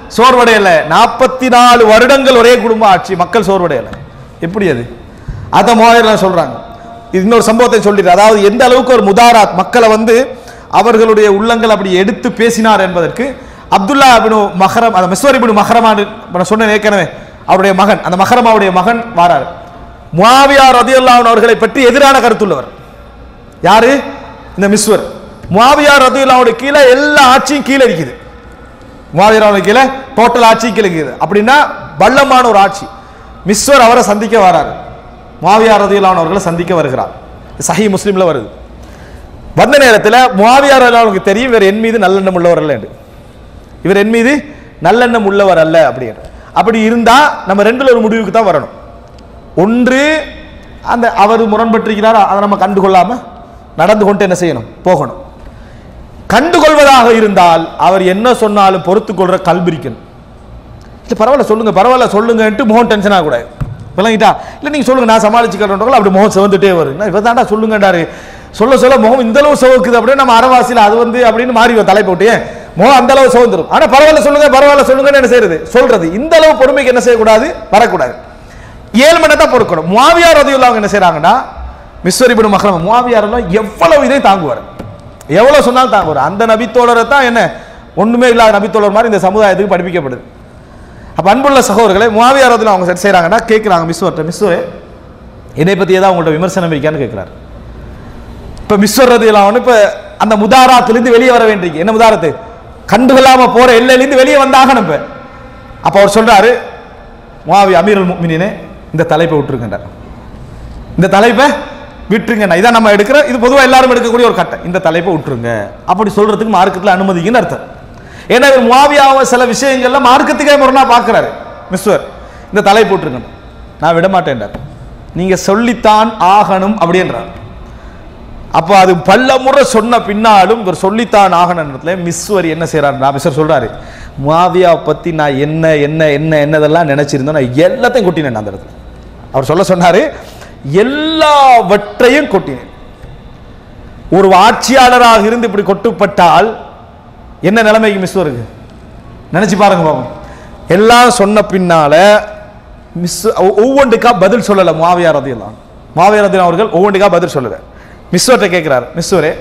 சோர்வடையல. நாற்பத்தி நாலு வருடங்கள் ஒரே குடும்ப ஆட்சி, மக்கள் சோர்வடையல. எப்படி அது? அதை முவாவியார் சொல்றாங்க. இன்னொரு சம்பவத்தை சொல்லிட்டு, அதாவது எந்த அளவுக்கு ஒரு முதாராத் மக்களை வந்து அவர்களுடைய உள்ளங்கள் அப்படி எடுத்து பேசினார் என்பதற்கு அப்துல்லா இப்னு மஹரம், அந்த மிஸ்வர் இப்னு மஹரமான்னு சொன்ன ஏற்கனவே அவருடைய மகன், அந்த மஹரமாவுடைய மகன் வாரார். முஆவியா ரலியல்லாஹு அன்ஹு அவர்களை பற்றி எதிரான கருத்துள்ளவர் யாரு? இந்த மிஸ்வர். முஆவியா ரலியல்லாஹு அன்ஹு கீழே எல்லா ஆட்சியும் கீழே இருக்குது. முஆவியா ரலியல்லாஹு கீழே டோட்டல் ஆட்சி கீழே இருக்குது. அப்படின்னா பள்ளமான ஒரு ஆட்சி. மிஸ்வர் அவரை சந்திக்க வராரு. முஆவியா ரலியல்லாஹு அன்ஹு அவர்களை சந்திக்க வருகிறார். சஹீஹ் முஸ்லிம்ல வருது. வந்த நேரத்தில் முஆவியா ரலியல்லாஹு அன்ஹுக்கு தெரியும் இவர் என் மீது நல்லெண்ணம் உள்ளவர் அல்ல என்று. இவர் என் மீது நல்லெண்ணம் உள்ளவர் அல்ல அப்படின்னு. அப்படி இருந்தா நம்ம ரெண்டுல ஒரு முடிவுக்கு தான் வரணும். ஒன்று, அந்த அவர் முரண்பட்டிருக்கிறார், அதை நம்ம கண்டுகொள்ளாம நடந்து கொண்டு என்ன செய்யணும்? போகணும். கண்டுகொள்வதாக இருந்தால் அவர் என்ன சொன்னாலும் பொறுத்து கொள்ற கல்பிரிக்கணும். இல்லை பரவாயில்ல சொல்லுங்க, பரவாயில்ல சொல்லுங்கன்ட்டு முகம் டென்ஷன் ஆகக்கூடாது. விளங்கிட்டா? இல்லை நீங்க சொல்லுங்க, நான் சமாளிச்சுக்கிறோம். அப்படி முகம் சிவந்துட்டே வரும். இவர் தாண்டா சொல்லுங்கண்டாரு, சொல்ல சொல்ல முகம் இந்த அளவு சிவக்குது அப்படின்னு நம்ம அறவாசியில் அது வந்து அப்படின்னு மாறி தலை போட்டு முகம் அந்த அளவு சிவந்துடும். ஆனா பரவாயில்ல சொல்லுங்க, பரவாயில்ல சொல்லுங்கன்னு என்ன செய்யறது? சொல்றது. இந்த அளவு பொறுமைக்கு என்ன செய்யக்கூடாது? வரக்கூடாது. ஏழு மணி தான் பொறுக்கணும். முஆவியா ரலியல்லாஹு அன்ஹு என்ன செய்யறாங்கன்னா, மிஸ்வர் இப்னு மஹ்ரம் முஆவியா ரலியல்லாஹு எவ்வளவு இதை தாங்குவார், எவ்வளவு சொன்னாலும் தாங்குவார். அந்த நபித்தோழரை தான் என்ன ஒண்ணுமே இல்லாத நபித்தோழர் மாதிரி இந்த சமுதாயத்துக்கு படிப்பிக்கப்படுது. அப்ப அன்புள்ள சகோதரர்களே, முஆவியா ரலியல்லாஹு அவங்க என்ன செய்யறாங்கன்னா, கேட்கிறாங்க மிஸ்வர்ட்ட, மிஸ்வரே என்னை பத்தி ஏதாவது உங்கள்ட்ட விமர்சனம் இருக்கான்னு கேட்கிறாரு. இப்ப மிஸ்வர் ரலியல்லாஹு அன்ஹு இப்ப அந்த முதாராத்திலிருந்து வெளியே வர வேண்டியிருக்கு. என்ன முதாரத்து? கண்டுகொள்ளாம போற எல்லையிலிருந்து வெளியே வந்தாக நம்ம. அப்ப அவர் சொல்றாரு, முஆவியா அமீருல் முஃமினீனே இந்த தலைப்பை விட்டுருங்கன்றார். இந்த தலைப்பை விட்டுருங்க. இதான் நம்ம எடுக்கிற, இது பொதுவாக எல்லாரும் எடுக்கக்கூடிய ஒரு கட்டம். இந்த தலைப்பை விட்டுருங்க அப்படி சொல்றதுக்கு மார்க்கத்தில் அனுமதிக்குன்னு அர்த்தம். ஏன்னா இவர் முஆவியாவை சில விஷயங்கள்ல மார்க்கத்துக்கே முரணா பார்க்கிறாரு. மிஸ்வர் இந்த தலைப்பு விட்டுருங்க, நான் விட மாட்டேன்றார். நீங்க சொல்லித்தான் ஆகணும் அப்படின்றார். அப்போ அது பல்ல முறை சொன்ன பின்னாலும் இவர் சொல்லித்தான் ஆகணும்ன்றதுல மிஸ்வர் என்ன செய்யறாரு? மிஸ்வர் சொல்றாரு, முஆவியா பத்தி நான் என்ன என்ன என்ன என்னதெல்லாம் நினைச்சிருந்தோம், நான் எல்லாத்தையும் கொட்டினேன் அந்த இடத்துல. அவர் சொல்ல சொன்னாரு, எல்லாவற்றையும் கொட்டினேன். ஒரு ஆட்சியாளராக இருந்து இப்படி கொட்டுப்பட்டால் என்ன நிலைமைக்கு மிஸ்வருக்கு நினைச்சு பாருங்க பாவம். எல்லாம் சொன்ன பின்னால மிஸ் ஒவ்வொன்றுக்கா பதில் சொல்லல. முஆவியா ரலியல்லாஹு அன்ஹு முஆவியா ரலியல்லாஹு அவர்கள் ஒவ்வொன்றுக்கா பதில் சொல்லல. மிஸ்வர்ட்ட கேட்கிறார், மிஸ்வரே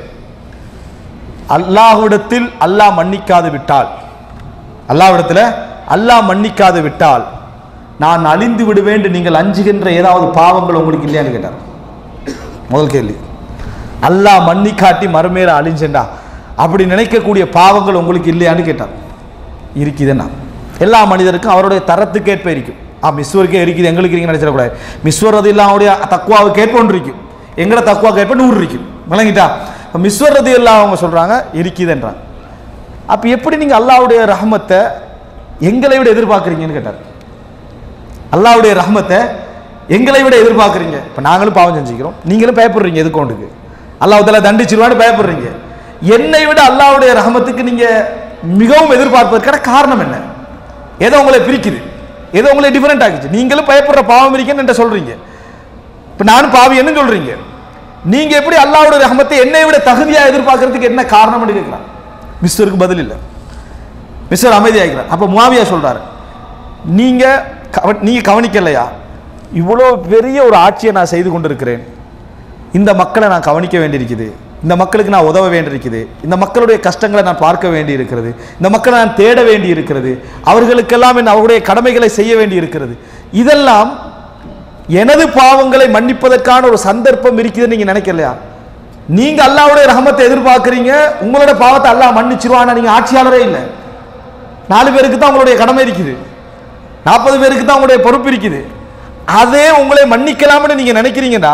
அல்லாஹ்விடத்தில் அல்லாஹ் மன்னிக்காது விட்டால், அல்லாஹ்விடத்தில் அல்லாஹ் மன்னிக்காது விட்டால் நான் அழிந்து விடுவேன் நீங்கள் அஞ்சுகின்ற ஏதாவது பாவங்கள் உங்களுக்கு இல்லையான்னு கேட்டார். முதல் கேள்வி. அல்லாஹ் மன்னிக்காட்டி மறுமேல அழிஞ்சேண்டா அப்படி நினைக்கக்கூடிய பாவங்கள் உங்களுக்கு இல்லையான்னு கேட்டார். இருக்குதுன்னா எல்லா மனிதருக்கும் அவருடைய தரத்துக்கு ஏற்ப இருக்கும். ஆ மிஸ்வருக்கே இருக்குது, எங்களுக்கு இருக்குன்னு நினைச்சிடக்கூடாது. மிஸ்வர் ரலியல்லாஹு அவருடைய தக்குவாவுக்கு ஏற்ப ஒன்று இருக்கும், எங்கட தக்குவாக்கு ஏற்ப நூறு இருக்கும். விளங்கிட்டா? மிஸ்வர் ரலியல்லாஹு அவங்க சொல்றாங்க இருக்குதுன்றாங்க. அப்ப எப்படி நீங்க அல்லாஹ்வுடைய ரஹ்மத்தை எங்களை விட எதிர்பார்க்குறீங்கன்னு கேட்டார். அல்லாஹ்வுடைய ரஹ்மத்தை எங்களை விட எதிர்பார்க்குறீங்க. இப்போ நாங்களும் பாவம் செஞ்சுக்கிறோம், நீங்களும் பயப்படுறீங்க, எதுக்கு ஒன்றுக்கு அல்லாஹ் தஆலா தண்டிச்சிருவான்னு பயப்படுறீங்க. என்னை விட அல்லாஹ்வுடைய ரஹ்மத்துக்கு நீங்க மிகவும் எதிர்பார்ப்பதற்கான காரணம் என்ன? ஏதோ உங்களை பிரிக்குது, ஏதோ உங்களை டிஃபரெண்ட் ஆகிச்சு. நீங்களும் பயப்படுற பாவம் இருக்கேன்னு என்கிட்ட சொல்றீங்க, இப்போ நானும் பாவி என்ன சொல்றீங்க. நீங்க எப்படி அல்லாஹ்வுடைய ரஹ்மத்தை என்னை விட தகுதியா எதிர்பார்க்கறதுக்கு என்ன காரணம்னு கேட்கிறான். மிஸ்வருக்கு பதில் இல்லை. மிஸ்வர் அமைதியாகிறார். அப்போ முஆவியா சொல்றாரு, நீங்க நீங்க கவனிக்கலையா, இவ்வளோ பெரிய ஒரு ஆட்சியை நான் செய்து கொண்டிருக்கிறேன், இந்த மக்களை நான் கவனிக்க வேண்டியிருக்குது, இந்த மக்களுக்கு நான் உதவ வேண்டியிருக்குது, இந்த மக்களுடைய கஷ்டங்களை நான் பார்க்க வேண்டி இருக்கிறது, இந்த மக்களை நான் தேட வேண்டி இருக்கிறது, அவர்களுக்கெல்லாம் என் அவருடைய கடமைகளை செய்ய வேண்டி இருக்கிறது. இதெல்லாம் எனது பாவங்களை மன்னிப்பதற்கான ஒரு சந்தர்ப்பம் இருக்குதுன்னு நீங்க நினைக்கலையா? நீங்க அல்லாஹ்வுடைய ரஹமத்தை எதிர்பார்க்கிறீங்க, உங்களோட பாவத்தை அல்லாஹ் மன்னிச்சிருவானா? நீங்க ஆட்சியாளரே இல்லை, நாலு பேருக்கு தான் உங்களுடைய கடமை இருக்குது, நாற்பது பேருக்கு தான் உங்களுடைய பொறுப்பு இருக்குது. அதே உங்களை மன்னிக்கலாம்னு நீங்க நினைக்கிறீங்கன்னா,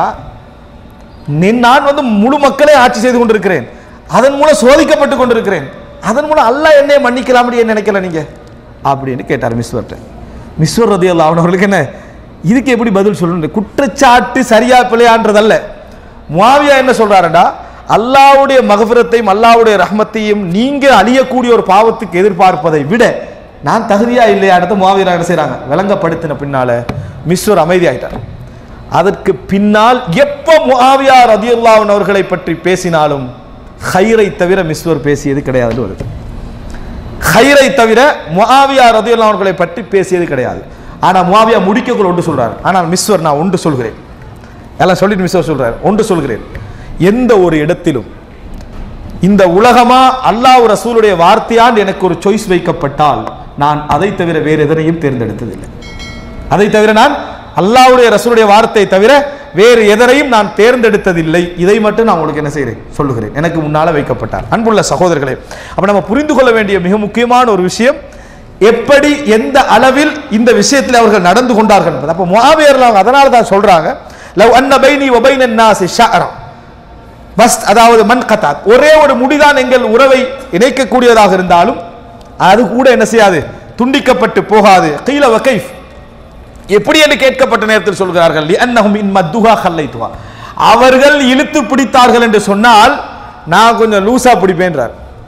நான் வந்து முழு மக்களே ஆட்சி செய்து கொண்டிருக்கிறேன், அதன் மூலம் சோதிக்கப்பட்டு கொண்டிருக்கிறேன், அதன் மூலம் அல்லாஹ் என்னை மன்னிக்கலாம்னு நினைக்கல நீங்க அப்படின்னு கேட்டார் மிஸ்வர்ட்ட. மிஸ்வர் ரலியல்லாஹு அன்ஹு அவர்களுக்கு என்ன இதுக்கு எப்படி பதில் சொல்லணும்? குற்றச்சாட்டு சரியா பிழையான்றதல்ல. முஆவியா என்ன சொல்றாருடா, அல்லாஹ்வுடைய மக்ஃபிரத்தையும் அல்லாஹ்வுடைய ரஹ்மத்தையும் நீங்க அழியக்கூடிய ஒரு பாவத்துக்கு எதிர்பார்ப்பதை விட நான் தகுதியா இல்லையான்றத முஆவியா என்ன செய்றாங்க விளங்கப்படுத்தின பின்னால மிஸ்வர் அமைதி ஆயிட்டார். அதற்கு பின்னால் எப்ப முஆவியா ரலியல்லாஹு அன்ஹு அவர்களை பற்றி பேசினாலும் ஹைரை தவிர மிஸ்வர் பேசியது கிடையாது. ஹைரை தவிர முஆவியா ரலியல்லாஹு அன்ஹு அவர்களை பற்றி பேசியது கிடையாது. ஆனால் முஆவியா முடிக்கக்குள்ள ஒன்று சொல்றாரு. ஆனால் மிஸ்வர் நான் ஒன்று சொல்கிறேன், எல்லாம் சொல்லிட்டு மிஸ்வர் சொல்றாரு, ஒன்று சொல்கிறேன், எந்த ஒரு இடத்திலும் இந்த உலகமா அல்லாஹ் ரசூலுடைய வார்த்தையால் எனக்கு ஒரு சாய்ஸ் வைக்கப்பட்டால் நான் அதை தவிர வேறு எதனையும் தேர்ந்தெடுத்ததில்லை. அதை தவிர நான் அல்லாஹ்வுடைய ரசூலுடைய வார்த்தை தவிர வேறு எதனையும் நான் தேர்ந்தெடுத்ததில்லை. இதை மட்டும் நான் உங்களுக்கு என்ன செய்கிறேன் சொல்லுகிறேன், எனக்கு முன்னால வைக்கப்பட்டார். அன்புள்ள சகோதரர்களே, அப்ப நம்ம புரிந்து கொள்ள வேண்டிய மிக முக்கியமான ஒரு விஷயம், எப்படி எந்த அளவில் இந்த விஷயத்தில் அவர்கள் நடந்து கொண்டார்கள் என்பது. அப்ப முஆவியா அதனால தான் சொல்றாங்க, லவ் அன்ன பைனி வ பைனன் நாஸி ஷஅரா பஸ், அதாவது மன் கதாத், ஒரே ஒரு முடிதான் எங்கள் உறவை இணைக்கக்கூடியதாக இருந்தாலும் அது கூட என்ன செய்யாது, துண்டிக்கப்பட்டு போகாது. கீல வ கைஃப், எப்படி என்று கேட்கப்பட்ட நேரத்தில் சொல்கிறார்கள், லிஅன்னஹும் இன் மத்துஹா கல்லைத்துஹா, அவர்கள் இழுத்து பிடித்தார்கள் என்று சொன்னால் நான் கொஞ்சம் லூசா பிடிப்பேன்றார்.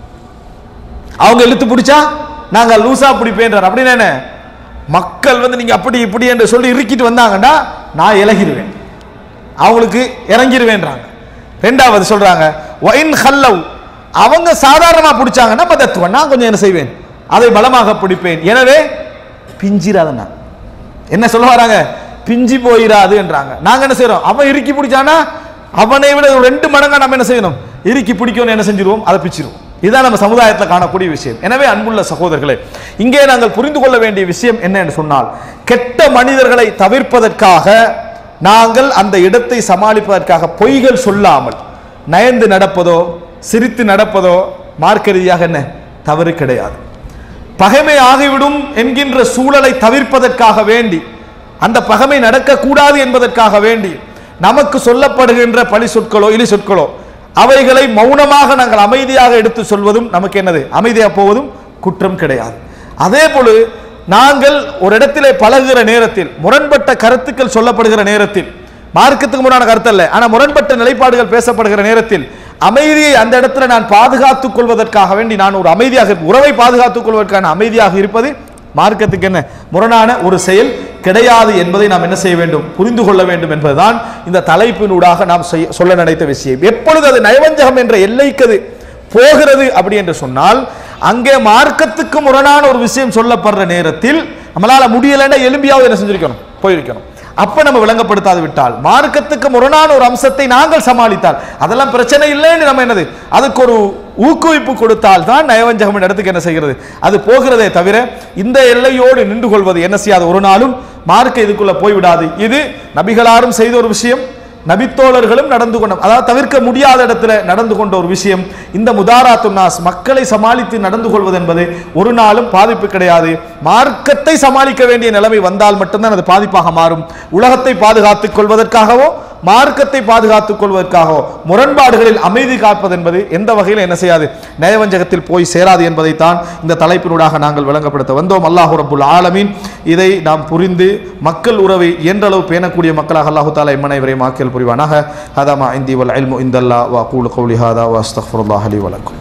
அவங்க இழுத்து பிடிச்சா நாங்க லூசா பிடிப்பேன்றார். அப்படின்னு என்ன, மக்கள் வந்து நீங்க அப்படி இப்படி என்று சொல்லி இறுக்கிட்டு வந்தாங்கன்னா நான் இலகிடுவேன், அவங்களுக்கு இறங்கிடுவேன்றாங்க. ரெண்டாவது சொல்றாங்க, ஒயின் ஹல்லவ், அவங்க சாதாரணமா பிடிச்சாங்கன்னா மதத்துவம், நான் கொஞ்சம் என்ன செய்வேன், அதை பலமாக பிடிப்பேன். எனவே பிஞ்சிராதனா என்ன சொல்ல வராங்க, பிஞ்சி போயிராது என்றாங்க. நாங்க என்ன செய்யறோம், அவன் இறுக்கி பிடிச்சானா அவனை விட ரெண்டு மடங்கா நம்ம என்ன செய்யணும், இறுக்கி பிடிக்கணும், என்ன செஞ்சிருவோம், அதை பிச்சிருவோம். இதுதான் நம்ம சமுதாயத்தில் காணக்கூடிய விஷயம். எனவே அன்புள்ள சகோதரர்களே, இங்கே நாங்கள் புரிந்து கொள்ள வேண்டிய விஷயம் என்ன என்று சொன்னால், கெட்ட மனிதர்களை தவிர்ப்பதற்காக நாங்கள் அந்த இடத்தை சமாளிப்பதற்காக பொய்கள் சொல்லாமல் நயந்து நடப்பதோ சிரித்து நடப்பதோ மார்க்க ரீதியாக என்ன தவறு கிடையாது. பகைமை ஆகிவிடும் என்கின்ற சூழலை தவிர்ப்பதற்காக வேண்டி, அந்த பகைமை நடக்கக்கூடாது என்பதற்காக வேண்டி நமக்கு சொல்லப்படுகின்ற பழி சொற்களோ இழி சொற்களோ அவைகளை மௌனமாக நாங்கள் அமைதியாக எடுத்து சொல்வதும் நமக்கு என்னது, அமைதியாக போவதும் குற்றம் கிடையாது. அதே போல நாங்கள் ஒரு இடத்திலே பழகுகிற நேரத்தில் முரண்பட்ட கருத்துக்கள் சொல்லப்படுகிற நேரத்தில், மார்க்கத்துக்கு முன்னான கருத்து அல்ல, ஆனால் முரண்பட்ட நிலைப்பாடுகள் பேசப்படுகிற நேரத்தில் அமைதியை அந்த இடத்துல நான் பாதுகாத்துக் கொள்வதற்காக வேண்டி நான் ஒரு அமைதியாக, உறவை பாதுகாத்துக் கொள்வதற்கான அமைதியாக இருப்பது மார்க்கத்துக்கு என்ன முரணான ஒரு செயல் கிடையாது என்பதை நாம் என்ன செய்ய வேண்டும், புரிந்து கொள்ள வேண்டும் என்பதுதான் இந்த தலைப்பினூடாக நாம் சொல்ல நினைத்த விஷயம். எப்பொழுது அது நயவஞ்சகம் என்ற எல்லைக்கு அது போகிறது அப்படி என்று சொன்னால், அங்கே மார்க்கத்துக்கு முரணான ஒரு விஷயம் சொல்லப்படுற நேரத்தில் நம்மளால முடியலைன்னா எலும்பியாவது என்ன செஞ்சிருக்கணும், போயிருக்கணும். அப்ப நம்ம விளங்கப்படுத்தாது விட்டால், மார்க்கத்துக்கு முரணான ஒரு அம்சத்தை நாங்கள் சமாளித்தால் அதெல்லாம் பிரச்சனை இல்லைன்னு நம்ம என்னது அதுக்கு ஒரு ஊக்குவிப்பு கொடுத்தால் தான் நயவஞ்சகம் இடத்துக்கு என்ன செய்கிறது, அது போகிறதே தவிர இந்த எல்லையோடு நின்று கொள்வது என்ன செய்யாது, ஒரு நாளும் மார்க்க இதுக்குள்ள போய்விடாது. இது நபிகளாரும் செய்த ஒரு விஷயம், நபித்தோழர்களும் நடந்து கொண்ட, அதாவது தவிர்க்க முடியாத இடத்துல நடந்து கொண்ட ஒரு விஷயம். இந்த முதாராத்து நாஸ், மக்களை சமாளித்து நடந்து கொள்வது என்பது ஒரு நாளும் பாதிப்பு கிடையாது. மார்க்கத்தை சமாளிக்க வேண்டிய நிலைமை வந்தால் மட்டும்தான் அது பாதிப்பாக மாறும். உலகத்தை பாதுகாத்துக் கொள்வதற்காகவோ மார்க்கத்தை பாதுகாத்துக் கொள்வதற்காகவோ முரண்பாடுகளில் அமைதி காப்பது என்பது எந்த வகையில் என்ன செய்யாது, நயவஞ்சகத்தில் போய் சேராது என்பதைத்தான் இந்த தலைப்பினூடாக நாங்கள் விளங்கப்படுத்த வந்தோம். அல்லாஹ் ரப்புல் ஆலமீன் இதை நாம் புரிந்து மக்கள் உறவை இயன்றளவு பேணக்கூடிய மக்களாக அல்லாஹு தஆலா இம்மனைவரையும் ஆக்கியல் புரிவானாக. ஹதா மா இந்தி வல் இல்மு இந்தல்லாஹ் வ அகூலு கௌலி ஹாதா வ அஸ்தக்ஃபிருல்லாஹ் லி வ லக்கும்.